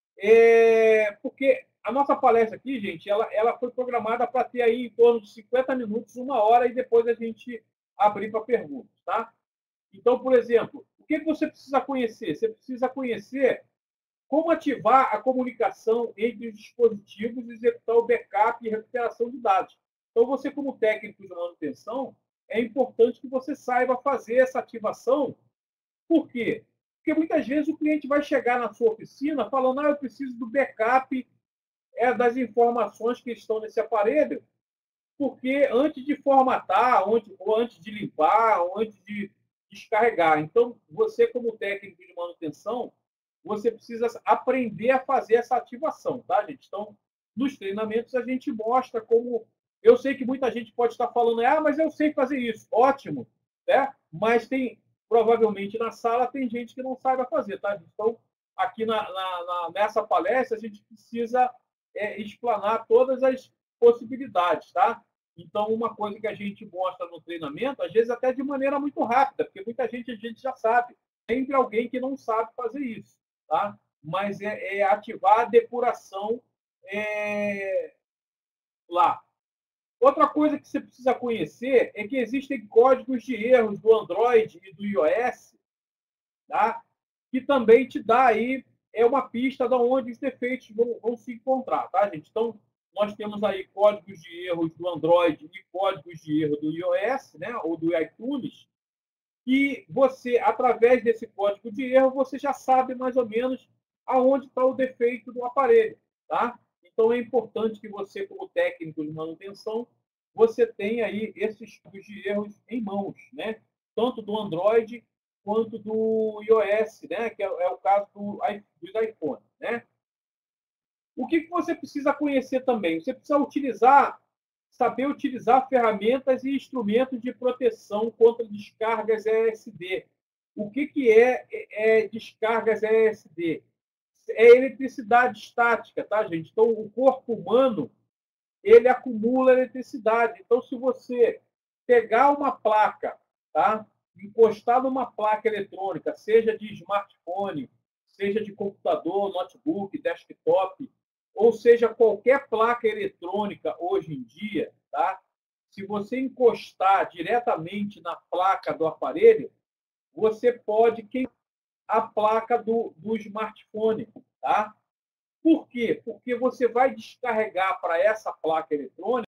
É, porque a nossa palestra aqui, gente, ela, ela foi programada para ter aí em torno de cinquenta minutos, uma hora, e depois a gente abrir para perguntas, tá? Então, por exemplo, o que você precisa conhecer? Você precisa conhecer como ativar a comunicação entre os dispositivos e executar o backup e recuperação de dados. Então, você, como técnico de manutenção, é importante que você saiba fazer essa ativação. Por quê? Porque muitas vezes o cliente vai chegar na sua oficina falando: ah, eu preciso do backup é, das informações que estão nesse aparelho, porque antes de formatar, ou antes de limpar, ou antes de descarregar. Então, você, como técnico de manutenção, você precisa aprender a fazer essa ativação, tá, gente? Então, nos treinamentos, a gente mostra como... Eu sei que muita gente pode estar falando: ah, mas eu sei fazer isso. Ótimo, né? Mas tem, provavelmente, na sala, tem gente que não saiba fazer, tá? Então, aqui na, na, na, nessa palestra, a gente precisa é, explanar todas as possibilidades, tá? Então, uma coisa que a gente mostra no treinamento, às vezes até de maneira muito rápida, porque muita gente a gente já sabe. Sempre alguém que não sabe fazer isso, tá? Mas é, é ativar a depuração é, lá. Outra coisa que você precisa conhecer é que existem códigos de erros do Android e do iOS, tá? Que também te dá aí é uma pista de onde os defeitos vão, vão se encontrar, tá, gente? Então, nós temos aí códigos de erros do Android e códigos de erro do iOS, né, ou do iTunes, e você, através desse código de erro, você já sabe mais ou menos aonde está o defeito do aparelho, tá? Então, é importante que você, como técnico de manutenção, você tenha aí esses códigos de erros em mãos, né? Tanto do Android quanto do iOS, né? Que é, é o caso do, dos iPhone, né? O que, que você precisa conhecer também? Você precisa utilizar, saber utilizar ferramentas e instrumentos de proteção contra descargas E S D. O que, que é, é, é descargas E S D? É eletricidade estática, tá, gente? Então, o corpo humano, ele acumula eletricidade. Então, se você pegar uma placa, tá? Encostar numa placa eletrônica, seja de smartphone, seja de computador, notebook, desktop, ou seja, qualquer placa eletrônica hoje em dia, tá? se você encostar diretamente na placa do aparelho, você pode queimar a placa do, do smartphone, tá? Por quê? Porque você vai descarregar para essa placa eletrônica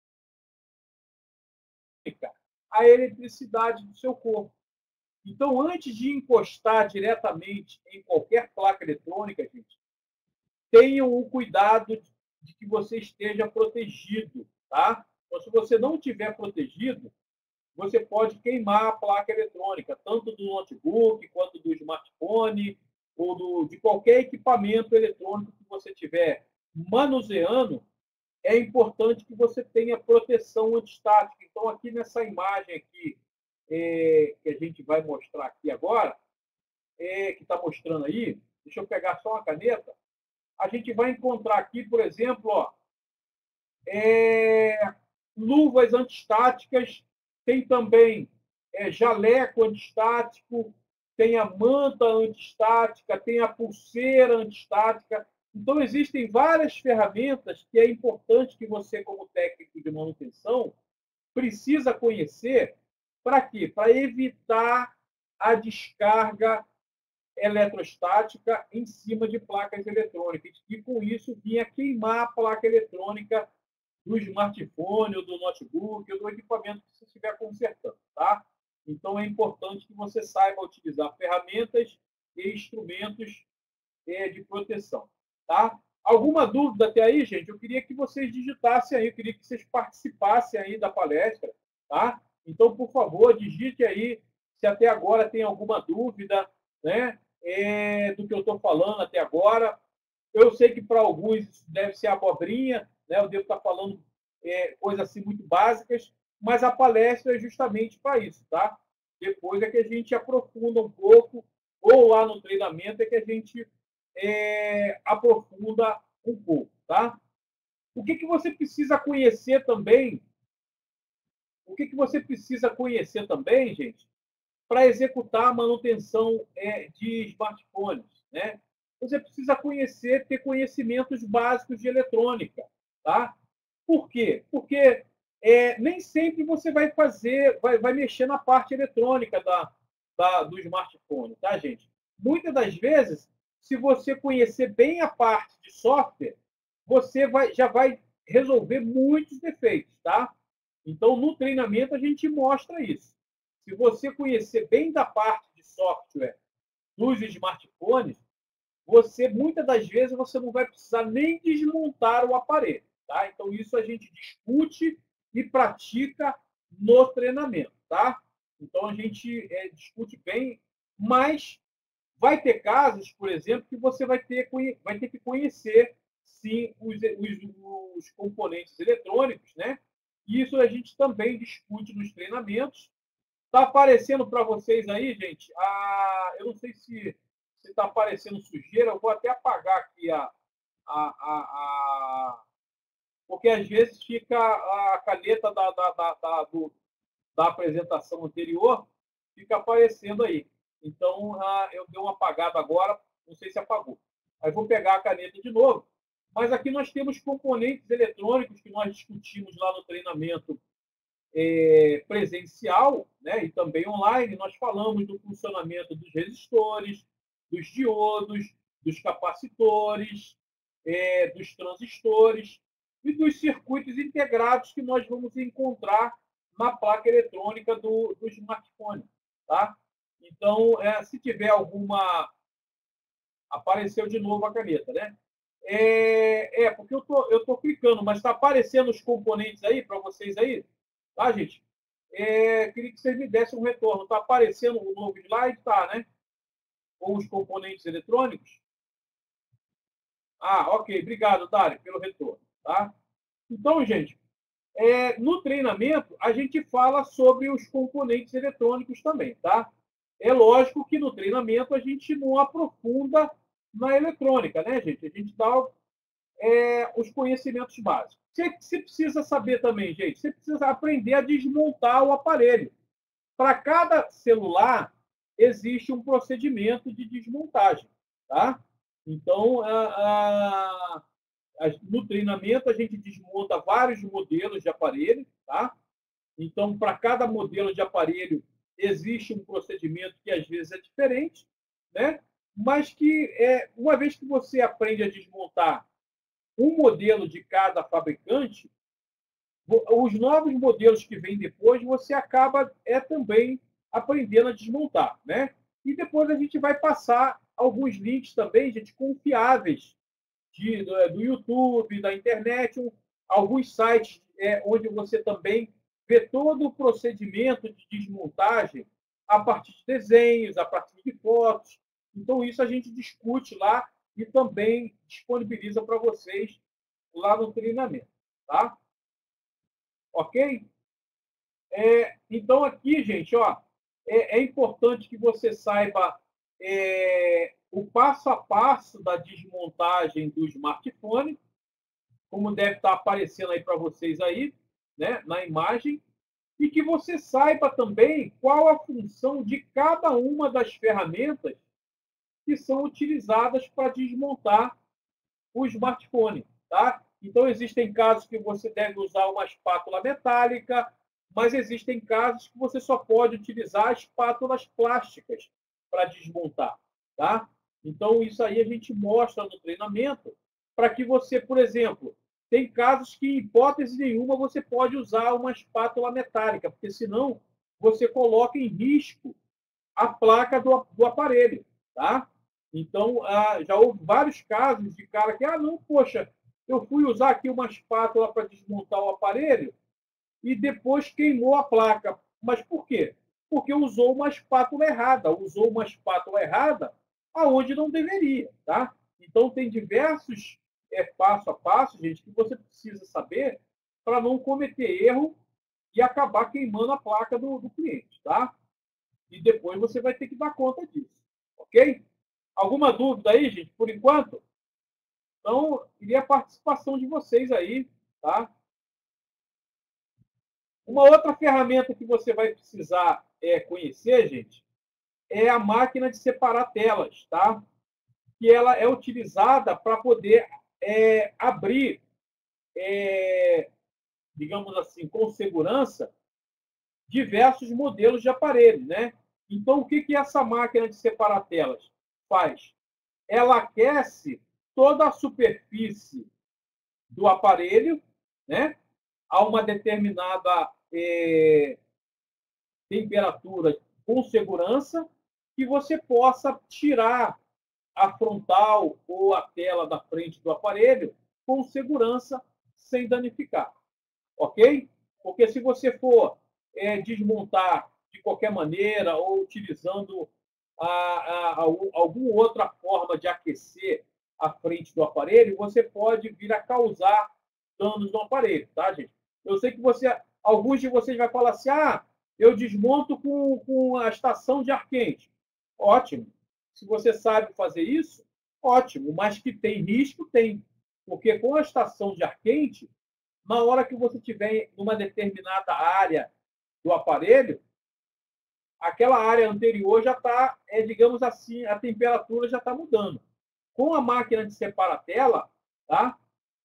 a eletricidade do seu corpo. Então, antes de encostar diretamente em qualquer placa eletrônica, gente, tenham o cuidado de que você esteja protegido, tá? Então, se você não estiver protegido, você pode queimar a placa eletrônica, tanto do notebook, quanto do smartphone, ou do, de qualquer equipamento eletrônico que você estiver manuseando. É importante que você tenha proteção antistática. Então, aqui nessa imagem aqui, é, que a gente vai mostrar aqui agora, é, que está mostrando aí, deixa eu pegar só uma caneta, a gente vai encontrar aqui, por exemplo, ó, é, luvas antistáticas, tem também é, jaleco antistático, tem a manta antistática, tem a pulseira antistática. Então, existem várias ferramentas que é importante que você, como técnico de manutenção, precisa conhecer. Para quê? Para evitar a descarga eletrostática em cima de placas eletrônicas. E, com isso, vinha queimar a placa eletrônica do smartphone, ou do notebook, ou do equipamento que você estiver consertando, tá? Então, é importante que você saiba utilizar ferramentas e instrumentos de proteção, tá? Alguma dúvida até aí, gente? Eu queria que vocês digitassem aí, eu queria que vocês participassem aí da palestra, tá? Então, por favor, digite aí se até agora tem alguma dúvida, né, é, do que eu estou falando até agora. Eu sei que para alguns isso deve ser abobrinha, né? Eu devo estar falando é, coisas assim muito básicas, mas a palestra é justamente para isso, tá? Depois é que a gente aprofunda um pouco, ou lá no treinamento é que a gente é, aprofunda um pouco, tá? O que, que você precisa conhecer também? O que, que você precisa conhecer também, gente, para executar a manutenção é, de smartphones, né? Você precisa conhecer, ter conhecimentos básicos de eletrônica, tá? Por quê? Porque é, nem sempre você vai fazer, vai, vai mexer na parte eletrônica da, da, do smartphone, tá, gente? Muitas das vezes, se você conhecer bem a parte de software, você vai, já vai resolver muitos defeitos, tá? Então, no treinamento, a gente mostra isso. Se você conhecer bem da parte de software dos smartphones, você, muitas das vezes, você não vai precisar nem desmontar o aparelho, tá? Então, isso a gente discute e pratica no treinamento, tá? Então, a gente é, discute bem, mas vai ter casos, por exemplo, que você vai ter, vai ter que conhecer, sim, os, os, os componentes eletrônicos, né? E isso a gente também discute nos treinamentos. Está aparecendo para vocês aí, gente? Ah, eu não sei se está aparecendo sujeira, eu vou até apagar aqui a, a, a, a... Porque às vezes fica a caneta da, da, da, da, do, da apresentação anterior, fica aparecendo aí. Então, ah, eu dei uma apagada agora, não sei se apagou. Aí vou pegar a caneta de novo. Mas aqui nós temos componentes eletrônicos que nós discutimos lá no treinamento é, presencial, né, e também online. Nós falamos do funcionamento dos resistores, dos diodos, dos capacitores, é, dos transistores e dos circuitos integrados que nós vamos encontrar na placa eletrônica do, do smartphone, tá? Então, é, se tiver alguma... Apareceu de novo a caneta, né? É, é porque eu tô, eu tô clicando, mas está aparecendo os componentes aí para vocês aí, tá, gente? É, queria que vocês me dessem um retorno. Está aparecendo o novo slide? Tá, né? Com os componentes eletrônicos? Ah, ok. Obrigado, Dário, pelo retorno, tá? Então, gente, é, no treinamento, a gente fala sobre os componentes eletrônicos também, tá? É lógico que no treinamento a gente não aprofunda na eletrônica, né, gente? A gente dá é, os conhecimentos básicos. Você, você precisa saber também, gente, você precisa aprender a desmontar o aparelho. Para cada celular, existe um procedimento de desmontagem, tá? Então, a, a, a, no treinamento, a gente desmonta vários modelos de aparelho, tá? Então, para cada modelo de aparelho, existe um procedimento que às vezes é diferente, né? Mas que, é, uma vez que você aprende a desmontar um modelo de cada fabricante, os novos modelos que vêm depois, você acaba é, também aprendendo a desmontar, né? E depois a gente vai passar alguns links também, gente, confiáveis de, do, do YouTube, da internet, um, alguns sites é, onde você também vê todo o procedimento de desmontagem a partir de desenhos, a partir de fotos. Então, isso a gente discute lá e também disponibiliza para vocês lá no treinamento. Tá? Ok? É, então, aqui, gente, ó, é, é importante que você saiba é, o passo a passo da desmontagem do smartphone, como deve estar aparecendo aí para vocês aí, né, na imagem, e que você saiba também qual a função de cada uma das ferramentas que são utilizadas para desmontar o smartphone, tá? Então, existem casos que você deve usar uma espátula metálica, mas existem casos que você só pode utilizar espátulas plásticas para desmontar, tá? Então, isso aí a gente mostra no treinamento para que você, por exemplo, tem casos que, em hipótese nenhuma, você pode usar uma espátula metálica, porque senão você coloca em risco a placa do, do aparelho, tá? Então, ah, já houve vários casos de cara que, ah, não, poxa, eu fui usar aqui uma espátula para desmontar o aparelho e depois queimou a placa. Mas por quê? Porque usou uma espátula errada, usou uma espátula errada aonde não deveria, tá? Então, tem diversos é, passo a passo, gente, que você precisa saber para não cometer erro e acabar queimando a placa do, do cliente, tá? E depois você vai ter que dar conta disso, ok? Alguma dúvida aí, gente, por enquanto? Então, queria a participação de vocês aí, tá? Uma outra ferramenta que você vai precisar é, conhecer, gente, é a máquina de separar telas, tá? Que ela é utilizada para poder é, abrir, é, digamos assim, com segurança, diversos modelos de aparelhos, né? Então, o que, que essa máquina de separar telas faz? Ela aquece toda a superfície do aparelho, né, a uma determinada eh, temperatura com segurança, que você possa tirar a frontal ou a tela da frente do aparelho com segurança, sem danificar. Ok? Porque se você for é, desmontar de qualquer maneira ou utilizando a, a, a, alguma outra forma de aquecer a frente do aparelho, você pode vir a causar danos no aparelho, tá, gente? Eu sei que você, alguns de vocês vão falar assim, ah, eu desmonto com, com a estação de ar quente. Ótimo. Se você sabe fazer isso, ótimo. Mas que tem risco, tem. Porque com a estação de ar quente, na hora que você estiver em uma determinada área do aparelho, aquela área anterior já está, é, digamos assim, a temperatura já está mudando. Com a máquina de separar-tela, tá?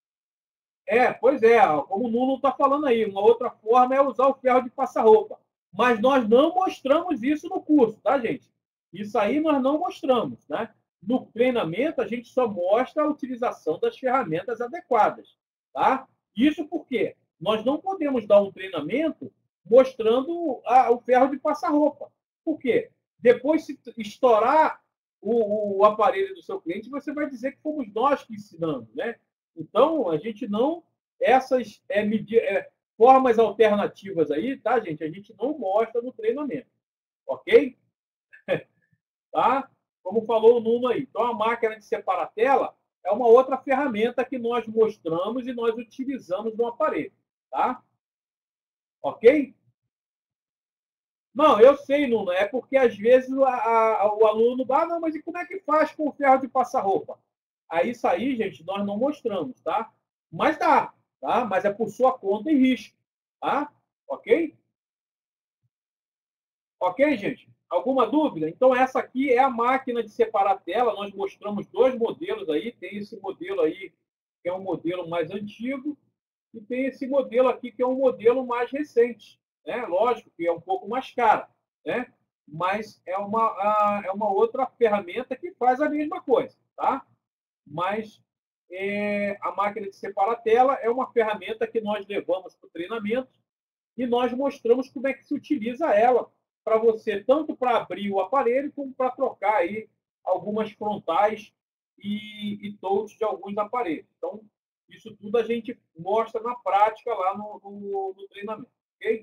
É, pois é, como o Nuno está falando aí, uma outra forma é usar o ferro de passar roupa. Mas nós não mostramos isso no curso, tá, gente? Isso aí nós não mostramos, né? No treinamento, a gente só mostra a utilização das ferramentas adequadas, tá? Isso porque nós não podemos dar um treinamento mostrando a, o ferro de passar roupa. Por quê? Depois, se estourar o, o aparelho do seu cliente, você vai dizer que fomos nós que ensinamos, né? Então, a gente não... Essas é, é, formas alternativas aí, tá, gente? A gente não mostra no treinamento. Ok? Tá? Como falou o Nuno aí. Então, a máquina de separar tela é uma outra ferramenta que nós mostramos e nós utilizamos no aparelho. Tá? Ok? Não, eu sei, Nuno. É porque, às vezes, a, a, o aluno... Ah, não, mas e como é que faz com o ferro de passar roupa? Aí, isso aí, gente, nós não mostramos, tá? Mas dá, tá? Mas é por sua conta e risco, tá? Ok? Ok, gente? Alguma dúvida? Então, essa aqui é a máquina de separar tela. Nós mostramos dois modelos aí. Tem esse modelo aí, que é um modelo mais antigo, e tem esse modelo aqui, que é um modelo mais recente, né? Lógico que é um pouco mais cara, né? Mas é uma, é uma outra ferramenta que faz a mesma coisa, tá? Mas é, a máquina de separar tela é uma ferramenta que nós levamos para o treinamento e nós mostramos como é que se utiliza ela para você, tanto para abrir o aparelho, como para trocar aí algumas frontais e, e touch de alguns aparelhos. Então, isso tudo a gente mostra na prática lá no, no, no treinamento, ok?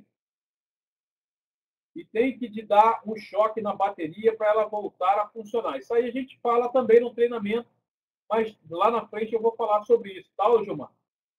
E tem que te dar um choque na bateria para ela voltar a funcionar. Isso aí a gente fala também no treinamento, mas lá na frente eu vou falar sobre isso, tá, Gilmar?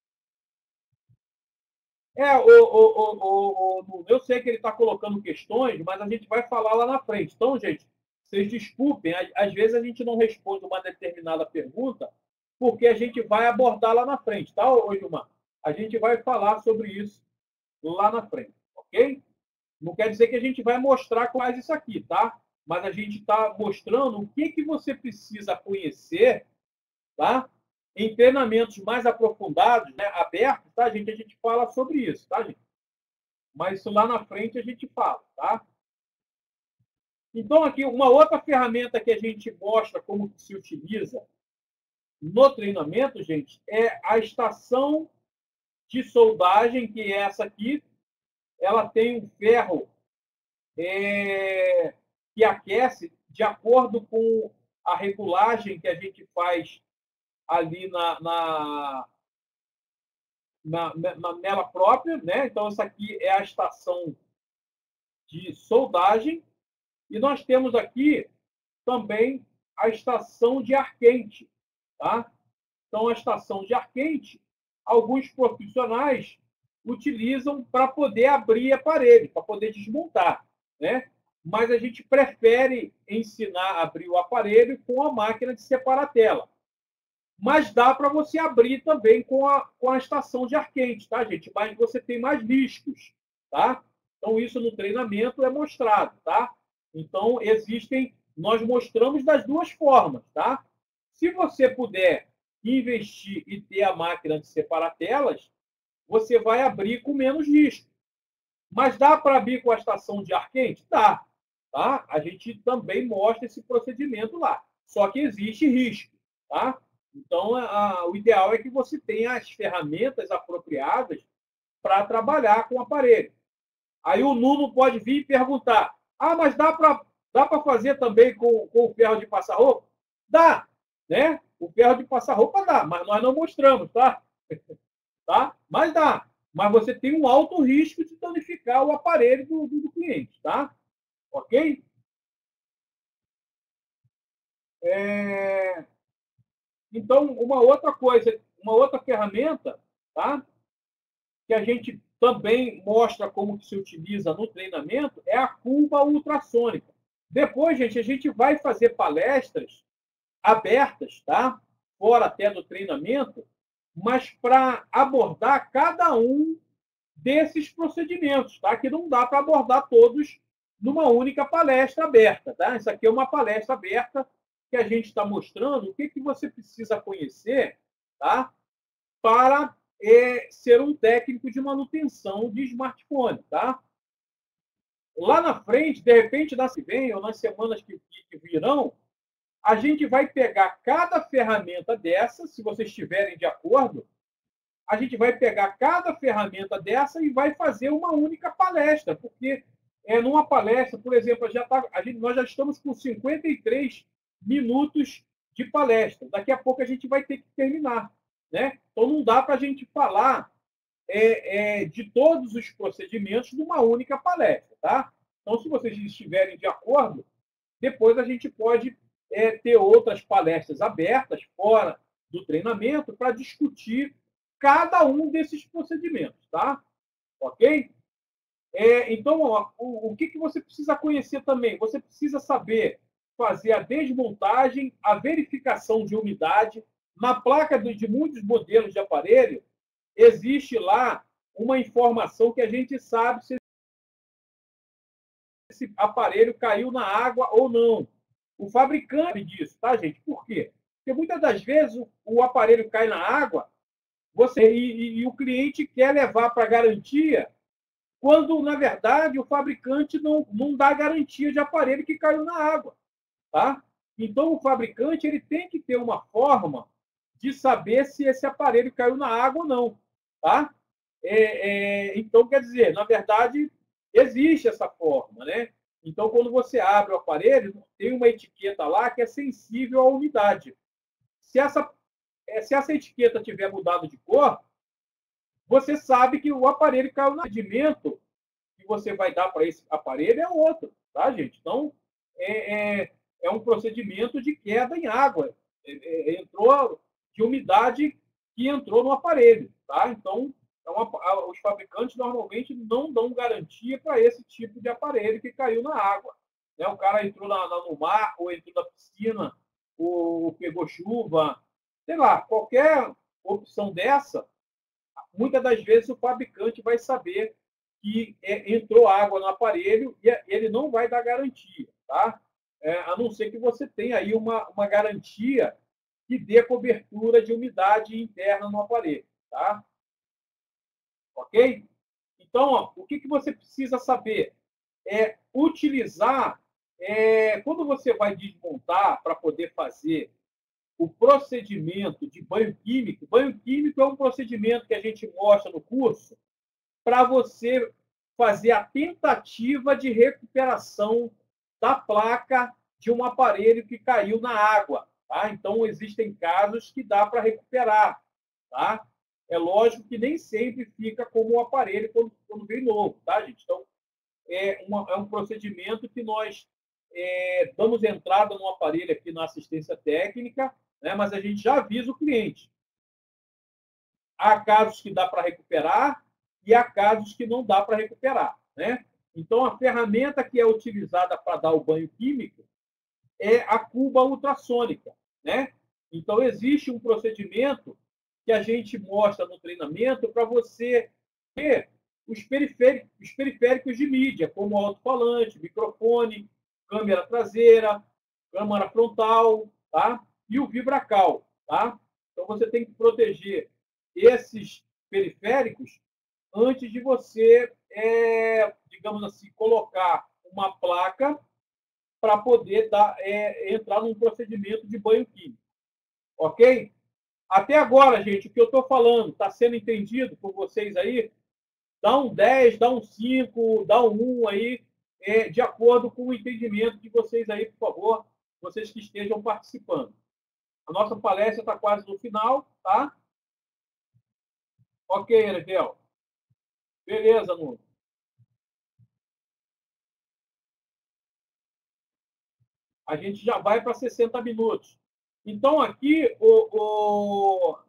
É, o, o, o, o, eu sei que ele está colocando questões, mas a gente vai falar lá na frente. Então, gente, vocês desculpem, às vezes a gente não responde uma determinada pergunta, porque a gente vai abordar lá na frente, tá, ô Gilmar? A gente vai falar sobre isso lá na frente, ok? Não quer dizer que a gente vai mostrar quase isso aqui, tá? Mas a gente está mostrando o que, que você precisa conhecer, tá? Em treinamentos mais aprofundados, né, abertos, tá, gente? A gente fala sobre isso, tá, gente? Mas isso lá na frente a gente fala, tá? Então, aqui, uma outra ferramenta que a gente mostra como se utiliza no treinamento, gente, é a estação de soldagem, que é essa aqui. Ela tem um ferro é, que aquece de acordo com a regulagem que a gente faz ali na, na, na, na nela própria, né? Então, essa aqui é a estação de soldagem. E nós temos aqui também a estação de ar quente, tá? Então, a estação de ar quente, alguns profissionais utilizam para poder abrir aparelho, para poder desmontar, né? Mas a gente prefere ensinar a abrir o aparelho com a máquina de separar tela. Mas dá para você abrir também com a, com a estação de ar quente, tá, gente? Mas você tem mais riscos, tá? Então, isso no treinamento é mostrado, tá? Então, existem... Nós mostramos das duas formas, tá? Se você puder investir e ter a máquina de separar telas, você vai abrir com menos risco. Mas dá para abrir com a estação de ar quente? Dá. Tá? A gente também mostra esse procedimento lá. Só que existe risco. Tá? Então, a, o ideal é que você tenha as ferramentas apropriadas para trabalhar com o aparelho. Aí o Nuno pode vir e perguntar: ah, mas dá para dá para fazer também com, com o ferro de passar roupa? Dá, né? O ferro de passar roupa dá, mas nós não mostramos, tá? Tá? Mas dá. Mas você tem um alto risco de danificar o aparelho do, do, do cliente, tá? Ok? É... Então, uma outra coisa, uma outra ferramenta, tá? Que a gente também mostra como se utiliza no treinamento é a curva ultrassônica. Depois, gente, a gente vai fazer palestras abertas, tá? Fora até do treinamento, mas para abordar cada um desses procedimentos, tá? Que não dá para abordar todos numa única palestra aberta, tá? Isso aqui é uma palestra aberta que a gente está mostrando o que, que você precisa conhecer, tá? Para é, ser um técnico de manutenção de smartphone, tá? Lá na frente, de repente, na que vem, ou nas semanas que, que virão, a gente vai pegar cada ferramenta dessa, se vocês estiverem de acordo, a gente vai pegar cada ferramenta dessa e vai fazer uma única palestra, porque é numa palestra, por exemplo, já tá, a gente, nós já estamos com cinquenta e três minutos de palestra. Daqui a pouco a gente vai ter que terminar, né? Então não dá para a gente falar é, é, de todos os procedimentos numa única palestra, tá? Então, se vocês estiverem de acordo, depois a gente pode é, ter outras palestras abertas fora do treinamento para discutir cada um desses procedimentos, tá? Ok? É, então, ó, o, o que, que você precisa conhecer também? Você precisa saber fazer a desmontagem, a verificação de umidade. Na placa de, de muitos modelos de aparelho, existe lá uma informação que a gente sabe se esse aparelho caiu na água ou não. O fabricante disso, tá, gente? Por quê? Porque muitas das vezes o, o aparelho cai na água, você e, e, e o cliente quer levar para garantia quando, na verdade, o fabricante não, não dá garantia de aparelho que caiu na água. Tá? Então, o fabricante ele tem que ter uma forma de saber se esse aparelho caiu na água ou não. Tá? É, é, então, quer dizer, na verdade, existe essa forma. Né? Então, quando você abre o aparelho, tem uma etiqueta lá que é sensível à umidade. Se essa, se essa etiqueta tiver mudado de cor, você sabe que o aparelho caiu no rendimento que você vai dar para esse aparelho é outro, tá, gente? Então, é, é, é um procedimento de queda em água. É, é, entrou de umidade que entrou no aparelho, tá? Então, é uma, os fabricantes normalmente não dão garantia para esse tipo de aparelho que caiu na água. Né? O cara entrou na, na, no mar, ou entrou na piscina, ou pegou chuva, sei lá, qualquer opção dessa, muitas das vezes o fabricante vai saber que é, entrou água no aparelho e ele não vai dar garantia, tá? É, a não ser que você tenha aí uma, uma garantia que dê cobertura de umidade interna no aparelho, tá? Ok? Então, ó, o que, que você precisa saber? É utilizar, é, quando você vai desmontar para poder fazer o procedimento de banho químico. Banho químico é um procedimento que a gente mostra no curso para você fazer a tentativa de recuperação da placa de um aparelho que caiu na água. Tá? Então, existem casos que dá para recuperar. Tá? É lógico que nem sempre fica como o aparelho quando, quando vem novo. Tá, gente? Então, é, uma, é um procedimento que nós é, damos entrada no aparelho aqui na assistência técnica, né, mas a gente já avisa o cliente. Há casos que dá para recuperar e há casos que não dá para recuperar. Né? Então, a ferramenta que é utilizada para dar o banho químico é a cuba ultrassônica. Né? Então, existe um procedimento que a gente mostra no treinamento para você ter os periféricos, os periféricos de mídia, como alto-falante, microfone, câmera traseira, câmera frontal, tá? E o vibracal. Tá? Então, você tem que proteger esses periféricos antes de você, é, digamos assim, colocar uma placa para poder dar, é, entrar num procedimento de banho químico. Ok? Até agora, gente, o que eu estou falando está sendo entendido por vocês aí? Dá um dez, dá um cinco, dá um um aí, é, de acordo com o entendimento de vocês aí, por favor, vocês que estejam participando. A nossa palestra está quase no final, tá? Ok, Erevel. Beleza, Nuno. A gente já vai para sessenta minutos. Então, aqui, o, o,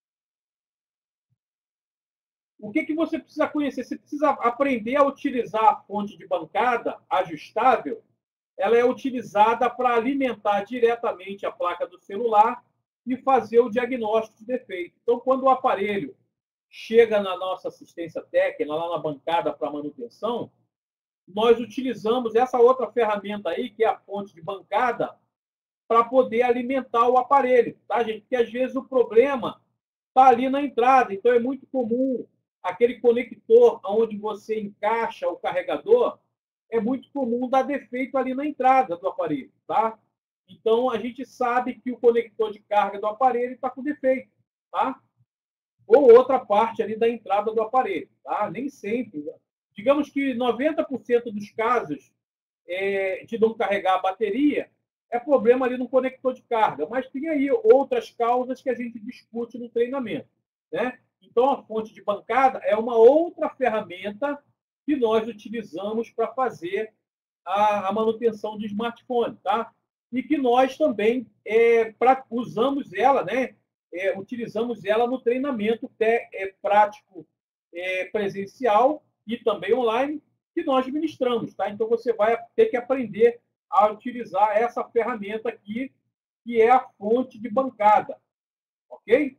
o que, que você precisa conhecer? Você precisa aprender a utilizar a fonte de bancada ajustável. Ela é utilizada para alimentar diretamente a placa do celular e fazer o diagnóstico de defeito. Então, quando o aparelho chega na nossa assistência técnica, lá na bancada para manutenção, nós utilizamos essa outra ferramenta aí, que é a fonte de bancada, para poder alimentar o aparelho, tá, gente? Porque às vezes o problema está ali na entrada, então é muito comum aquele conector onde você encaixa o carregador, é muito comum dar defeito ali na entrada do aparelho, tá? Então a gente sabe que o conector de carga do aparelho está com defeito, tá? Ou outra parte ali da entrada do aparelho, tá? Nem sempre. Digamos que noventa por cento dos casos é, de não carregar a bateria é problema ali no conector de carga, mas tem aí outras causas que a gente discute no treinamento, né? Então, a fonte de bancada é uma outra ferramenta que nós utilizamos para fazer a, a manutenção de smartphone, tá? E que nós também é, pra, usamos ela, né? É, utilizamos ela no treinamento té, é, prático é, presencial e também online que nós ministramos, tá? Então, você vai ter que aprender a utilizar essa ferramenta aqui, que é a fonte de bancada, ok?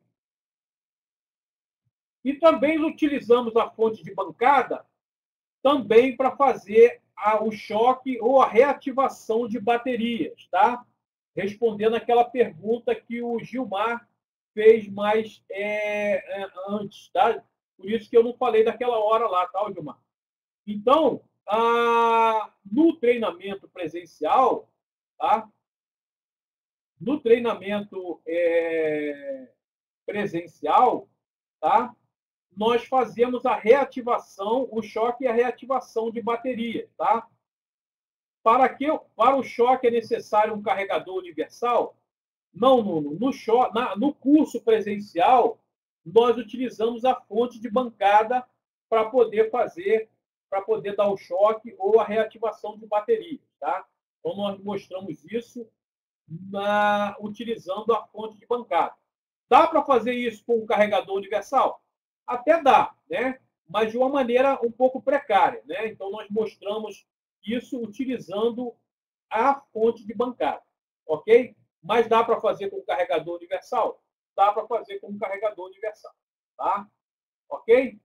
E também utilizamos a fonte de bancada também para fazer a, o choque ou a reativação de baterias, tá? Respondendo aquela pergunta que o Gilmar fez mais é, é, antes, tá? Por isso que eu não falei daquela hora lá, tá, Gilmar? Então, a, no treinamento presencial, tá? No treinamento é, presencial, tá? Nós fazemos a reativação, o choque e a reativação de bateria, tá? Para, que, para o choque é necessário um carregador universal? Não, Nuno. No, cho, na, no curso presencial, nós utilizamos a fonte de bancada para poder fazer, para poder dar o choque ou a reativação de bateria, tá? Então, nós mostramos isso na, utilizando a fonte de bancada. Dá para fazer isso com um carregador universal? Até dá, né? Mas de uma maneira um pouco precária, né? Então, nós mostramos isso utilizando a fonte de bancada, ok? Mas dá para fazer com carregador universal? Dá para fazer com carregador universal, tá? Ok?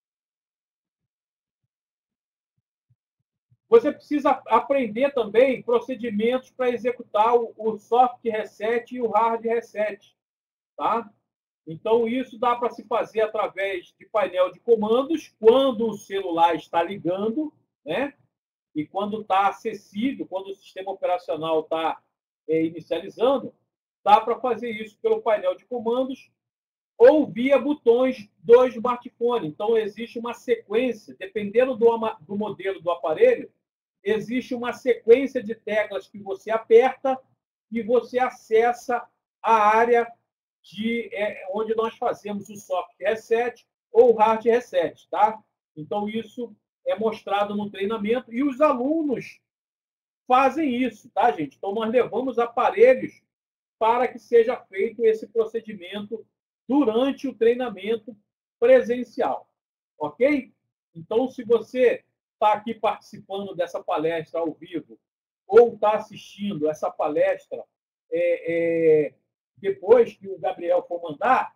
Você precisa aprender também procedimentos para executar o, o soft reset e o hard reset, tá? Então, isso dá para se fazer através de painel de comandos, quando o celular está ligando, né? E quando está acessível, quando o sistema operacional está é, inicializando, dá para fazer isso pelo painel de comandos ou via botões do smartphone. Então, existe uma sequência, dependendo do, do modelo do aparelho, existe uma sequência de teclas que você aperta e você acessa a área de, é, onde nós fazemos o soft reset ou o hard reset, tá? Então, isso é mostrado no treinamento e os alunos fazem isso, tá, gente? Então, nós levamos aparelhos para que seja feito esse procedimento durante o treinamento presencial, ok? Então, se você está aqui participando dessa palestra ao vivo ou está assistindo essa palestra é, é, depois que o Gabriel for mandar,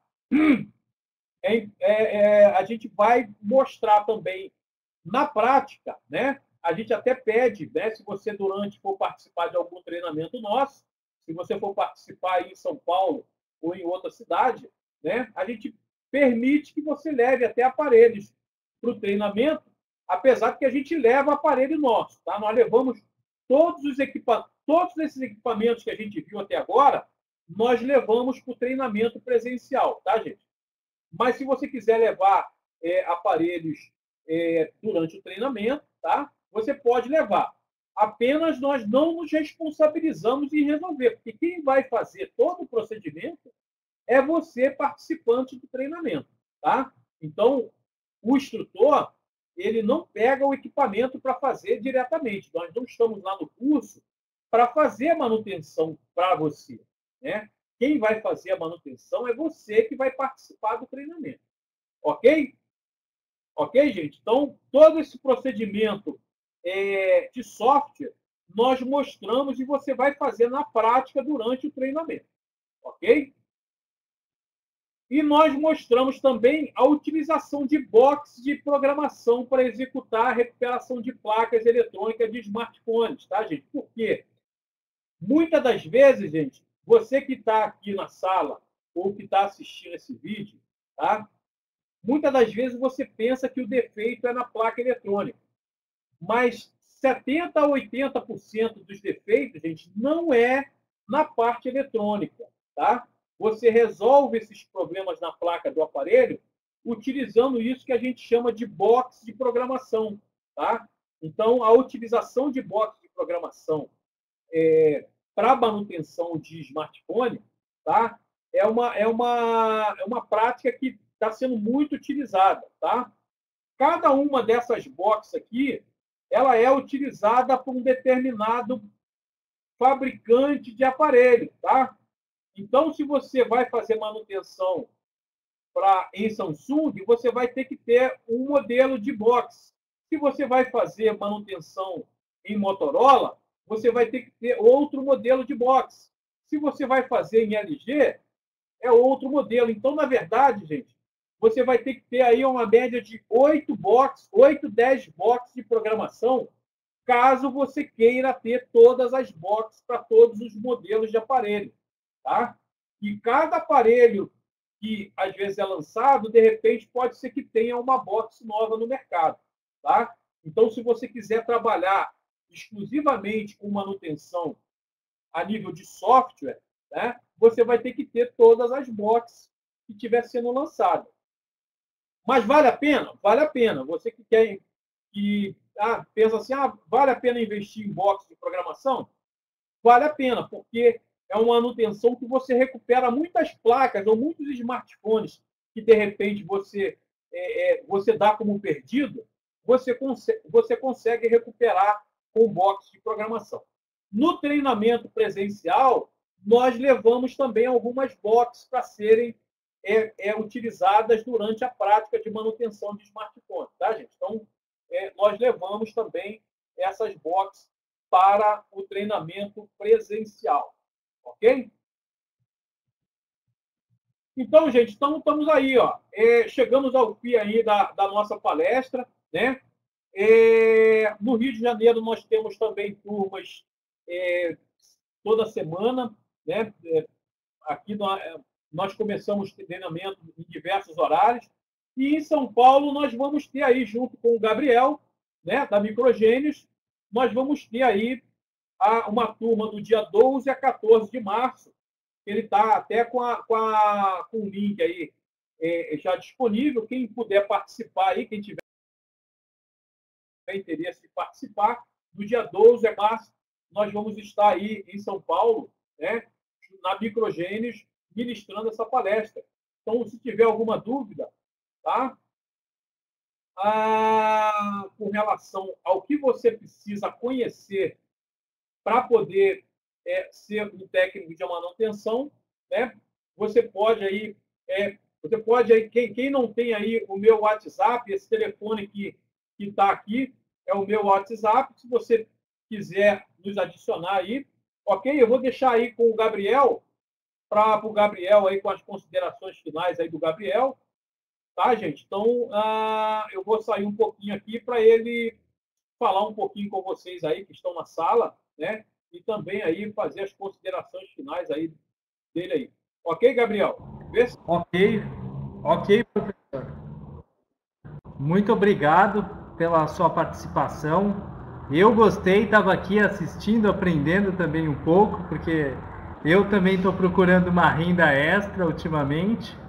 é, é, é, a gente vai mostrar também na prática, né? A gente até pede, né? Se você durante for participar de algum treinamento nosso, se você for participar aí em São Paulo ou em outra cidade, né? A gente permite que você leve até aparelhos para o treinamento, apesar de que a gente leva aparelho nosso, tá? Nós levamos todos os equipamentos, todos esses equipamentos que a gente viu até agora, nós levamos para o treinamento presencial, tá, gente? Mas se você quiser levar é, aparelhos é, durante o treinamento, tá? Você pode levar. Apenas nós não nos responsabilizamos em resolver, porque quem vai fazer todo o procedimento é você, participante do treinamento, tá? Então, o instrutor, ele não pega o equipamento para fazer diretamente. Nós não estamos lá no curso para fazer a manutenção para você, né? Quem vai fazer a manutenção é você que vai participar do treinamento. Ok? Ok, gente? Então, todo esse procedimento é, de software, nós mostramos e você vai fazer na prática durante o treinamento. Ok? E nós mostramos também a utilização de box de programação para executar a recuperação de placas eletrônicas de smartphones, tá, gente? Por quê? Muitas das vezes, gente, você que está aqui na sala ou que está assistindo esse vídeo, tá? Muitas das vezes você pensa que o defeito é na placa eletrônica. Mas setenta a oitenta por cento dos defeitos, gente, não é na parte eletrônica, tá? Você resolve esses problemas na placa do aparelho utilizando isso que a gente chama de box de programação, tá? Então, a utilização de box de programação é, para manutenção de smartphone, tá? É uma, é uma, é uma prática que está sendo muito utilizada, tá? Cada uma dessas boxes aqui, ela é utilizada por um determinado fabricante de aparelho, tá? Então, se você vai fazer manutenção pra, em Samsung, você vai ter que ter um modelo de box. Se você vai fazer manutenção em Motorola, você vai ter que ter outro modelo de box. Se você vai fazer em L G, é outro modelo. Então, na verdade, gente, você vai ter que ter aí uma média de oito boxes, oito, dez boxes de programação, caso você queira ter todas as boxes para todos os modelos de aparelho, tá? E cada aparelho que às vezes é lançado, de repente pode ser que tenha uma box nova no mercado, tá? Então, se você quiser trabalhar exclusivamente com manutenção a nível de software, né, você vai ter que ter todas as boxes que estiver sendo lançada. Mas vale a pena? Vale a pena. Você que quer que ah, pensa assim, ah, vale a pena investir em box de programação? Vale a pena, porque é uma manutenção que você recupera muitas placas ou muitos smartphones que, de repente, você, é, é, você dá como perdido, você consegue, você consegue recuperar com box de programação. No treinamento presencial, nós levamos também algumas boxes para serem é, é, utilizadas durante a prática de manutenção de smartphone, tá, gente? Então, é, nós levamos também essas boxes para o treinamento presencial, ok? Então, gente, então, estamos aí, ó, é, chegamos ao fim aí da, da nossa palestra, né? É, no Rio de Janeiro nós temos também turmas é, toda semana, né? É, aqui nós, nós começamos treinamento em diversos horários, e em São Paulo nós vamos ter aí, junto com o Gabriel, né, da Microgênios, nós vamos ter aí a, uma turma do dia doze a quatorze de março. Ele está até com, a, com, a, com o link aí é, já disponível. Quem puder participar aí, quem tiver interesse em participar, no dia doze de março, nós vamos estar aí em São Paulo, né, na Microgênios, ministrando essa palestra. Então, se tiver alguma dúvida, tá? Ah, com relação ao que você precisa conhecer para poder é, ser um técnico de manutenção, né? Você pode aí, é, você pode aí, quem, quem não tem aí o meu WhatsApp, esse telefone que que está aqui é o meu WhatsApp. Se você quiser nos adicionar aí, ok? Eu vou deixar aí com o Gabriel, para o Gabriel aí com as considerações finais aí do Gabriel, tá, gente? Então, ah, eu vou sair um pouquinho aqui para ele falar um pouquinho com vocês aí que estão na sala, né? E também aí fazer as considerações finais aí dele aí. Ok, Gabriel? Vê se... Ok, ok, professor. Muito obrigado pela sua participação. Eu gostei, estava aqui assistindo, aprendendo também um pouco, porque eu também estou procurando uma renda extra ultimamente.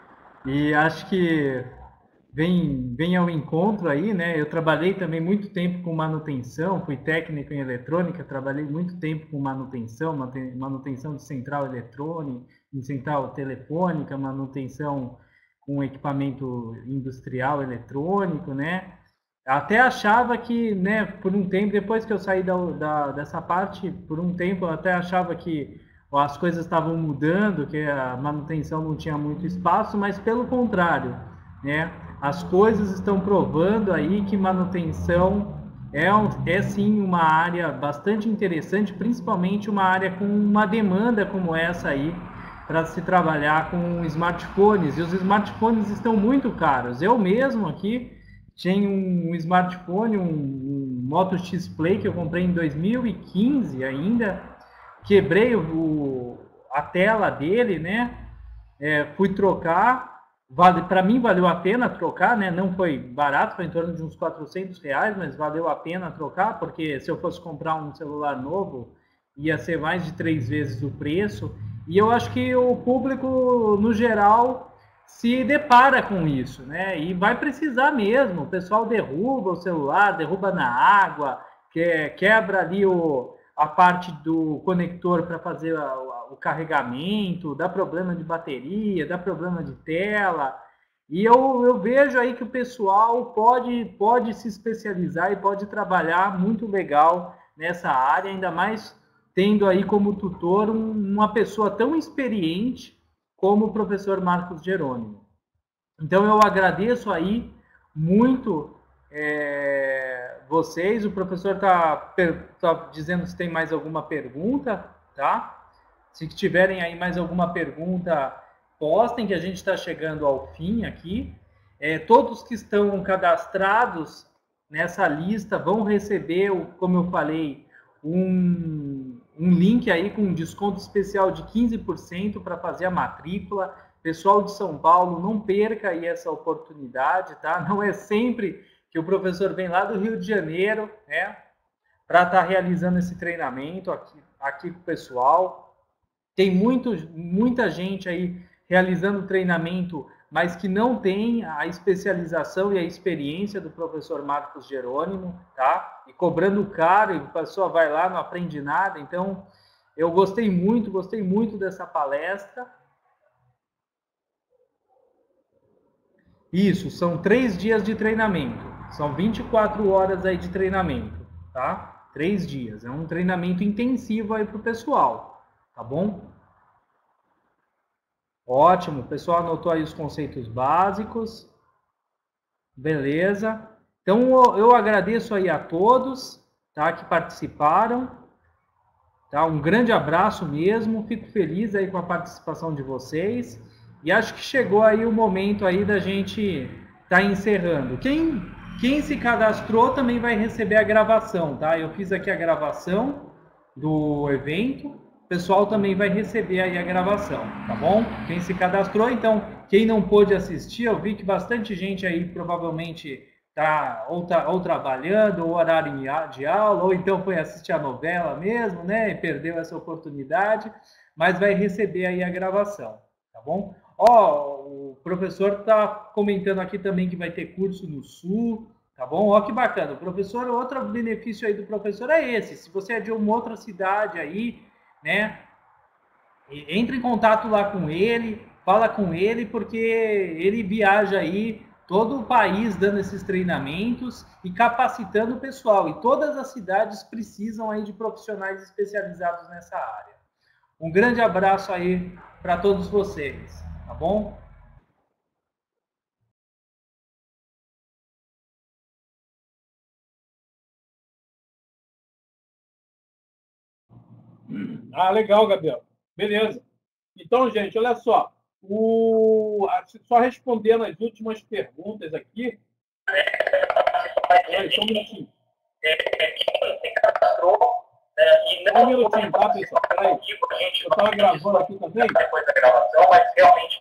E acho que vem, vem ao encontro aí, né? Eu trabalhei também muito tempo com manutenção, fui técnico em eletrônica, trabalhei muito tempo com manutenção, manutenção de central eletrônica, de central telefônica, manutenção com equipamento industrial eletrônico, né? Até achava que, né, por um tempo, depois que eu saí da, da, dessa parte, por um tempo eu até achava que as coisas estavam mudando, que a manutenção não tinha muito espaço, mas pelo contrário, né? As coisas estão provando aí que manutenção é, é sim uma área bastante interessante, principalmente uma área com uma demanda como essa aí, para se trabalhar com smartphones. E os smartphones estão muito caros. Eu mesmo aqui tinha um smartphone, um, um Moto X Play que eu comprei em dois mil e quinze ainda. Quebrei o, a tela dele, né? É, fui trocar. Vale, para mim valeu a pena trocar, né? Não foi barato, foi em torno de uns quatrocentos reais, mas valeu a pena trocar, porque se eu fosse comprar um celular novo, ia ser mais de três vezes o preço. E eu acho que o público, no geral, se depara com isso, né? E vai precisar mesmo. O pessoal derruba o celular, derruba na água, que, quebra ali o, a parte do conector para fazer a, a, o carregamento, dá problema de bateria, dá problema de tela. E eu, eu vejo aí que o pessoal pode, pode se especializar e pode trabalhar muito legal nessa área, ainda mais tendo aí como tutor um, uma pessoa tão experiente como o professor Marcos Jerônimo. Então eu agradeço aí muito é, vocês. O professor está tá dizendo se tem mais alguma pergunta, tá? Se tiverem aí mais alguma pergunta, postem, que a gente está chegando ao fim aqui. É, todos que estão cadastrados nessa lista vão receber, como eu falei, um, um link aí com um desconto especial de quinze por cento para fazer a matrícula. Pessoal de São Paulo, não perca aí essa oportunidade, tá? Não é sempre que o professor vem lá do Rio de Janeiro, né, para estar tá realizando esse treinamento aqui, aqui com o pessoal. Tem muito, muita gente aí realizando treinamento, mas que não tem a especialização e a experiência do professor Marcos Jerônimo, tá? E cobrando caro, e a pessoa vai lá, não aprende nada. Então, eu gostei muito, gostei muito dessa palestra. Isso, são três dias de treinamento. São vinte e quatro horas aí de treinamento, tá? Três dias. É um treinamento intensivo aí para o pessoal, tá bom? Ótimo, o pessoal anotou aí os conceitos básicos. Beleza. Então, eu agradeço aí a todos, tá, que participaram. Tá? Um grande abraço mesmo. Fico feliz aí com a participação de vocês. E acho que chegou aí o momento aí da gente estar tá encerrando. Quem, quem se cadastrou também vai receber a gravação, tá? Eu fiz aqui a gravação do evento. O pessoal também vai receber aí a gravação, tá bom? Quem se cadastrou, então, quem não pôde assistir, eu vi que bastante gente aí provavelmente tá ou, tá, ou trabalhando, ou horário de aula, ou então foi assistir a novela mesmo, né? E perdeu essa oportunidade, mas vai receber aí a gravação, tá bom? Ó, o professor tá comentando aqui também que vai ter curso no Sul, tá bom? Ó, que bacana. O professor, outro benefício aí do professor é esse. Se você é de uma outra cidade aí, né? Entre em contato lá com ele, fala com ele, porque ele viaja aí todo o país dando esses treinamentos e capacitando o pessoal. E todas as cidades precisam aí de profissionais especializados nessa área. Um grande abraço aí para todos vocês, tá bom? Ah, legal, Gabriel. Beleza. Então, gente, olha só. O... Só respondendo as últimas perguntas aqui. Peraí, só um minutinho. Só um minutinho, tá, pessoal? Peraí. Eu estava gravando aqui também. Depois da gravação, mas realmente.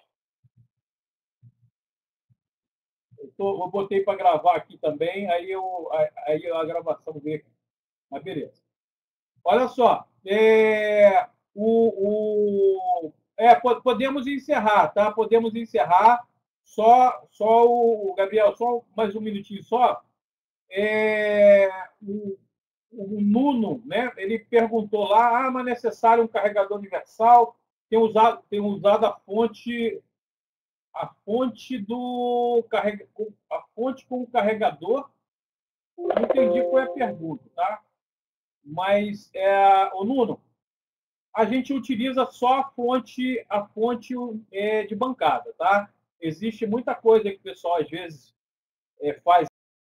Eu, tô... eu botei para gravar aqui também, aí, eu... aí a gravação veio aqui. Mas beleza. Olha só. É... O, o, é, podemos encerrar, tá? Podemos encerrar. Só, só o Gabriel, só mais um minutinho só. É, o, o Nuno, né? Ele perguntou lá, ah, mas é necessário um carregador universal? Tem usado, tem usado a fonte, a fonte do carrega, a fonte com o carregador. Não entendi qual é a pergunta, tá? Mas é, o Nuno, a gente utiliza só a fonte, a fonte é, de bancada, tá? Existe muita coisa que o pessoal às vezes é, faz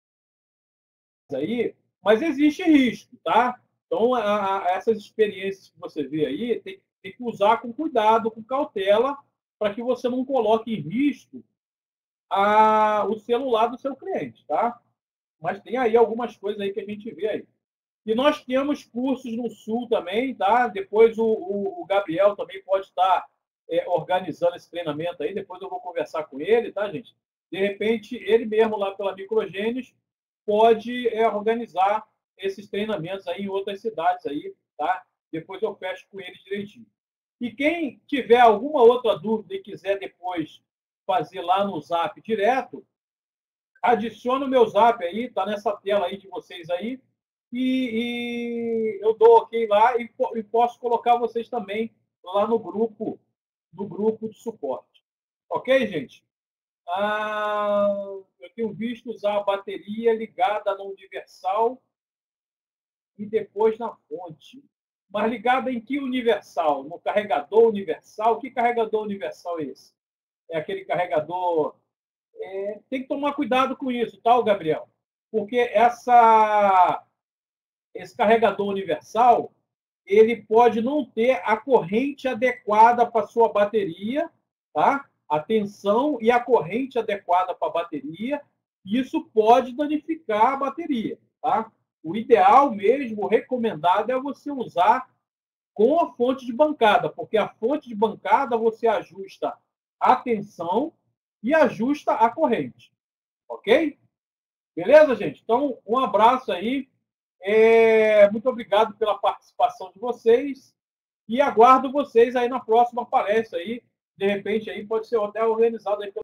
aí, mas existe risco, tá? Então, a, a, essas experiências que você vê aí, tem, tem que usar com cuidado, com cautela, para que você não coloque em risco a, o celular do seu cliente, tá? Mas tem aí algumas coisas aí que a gente vê aí. E nós temos cursos no Sul também, tá? Depois o, o, o Gabriel também pode estar é, organizando esse treinamento aí. Depois eu vou conversar com ele, tá, gente? De repente, ele mesmo lá pela Microgênios pode é, organizar esses treinamentos aí em outras cidades aí, tá? Depois eu fecho com ele direitinho. E quem tiver alguma outra dúvida e quiser depois fazer lá no Zap direto, adiciona o meu Zap aí, tá nessa tela aí de vocês aí. E, e eu dou ok lá e, e posso colocar vocês também lá no grupo, no grupo de suporte. Ok, gente? Ah, eu tenho visto usar a bateria ligada no universal e depois na fonte. Mas ligada em que universal? No carregador universal? Que carregador universal é esse? É aquele carregador... É, tem que tomar cuidado com isso, tá, Gabriel? Porque essa... esse carregador universal, ele pode não ter a corrente adequada para a sua bateria, tá? A tensão e a corrente adequada para a bateria, isso pode danificar a bateria, tá? O ideal mesmo, o recomendado é você usar com a fonte de bancada, porque a fonte de bancada você ajusta a tensão e ajusta a corrente, ok? Beleza, gente? Então, um abraço aí. É, muito obrigado pela participação de vocês. E aguardo vocês aí na próxima palestra aí. De repente, aí pode ser até organizado aí pelo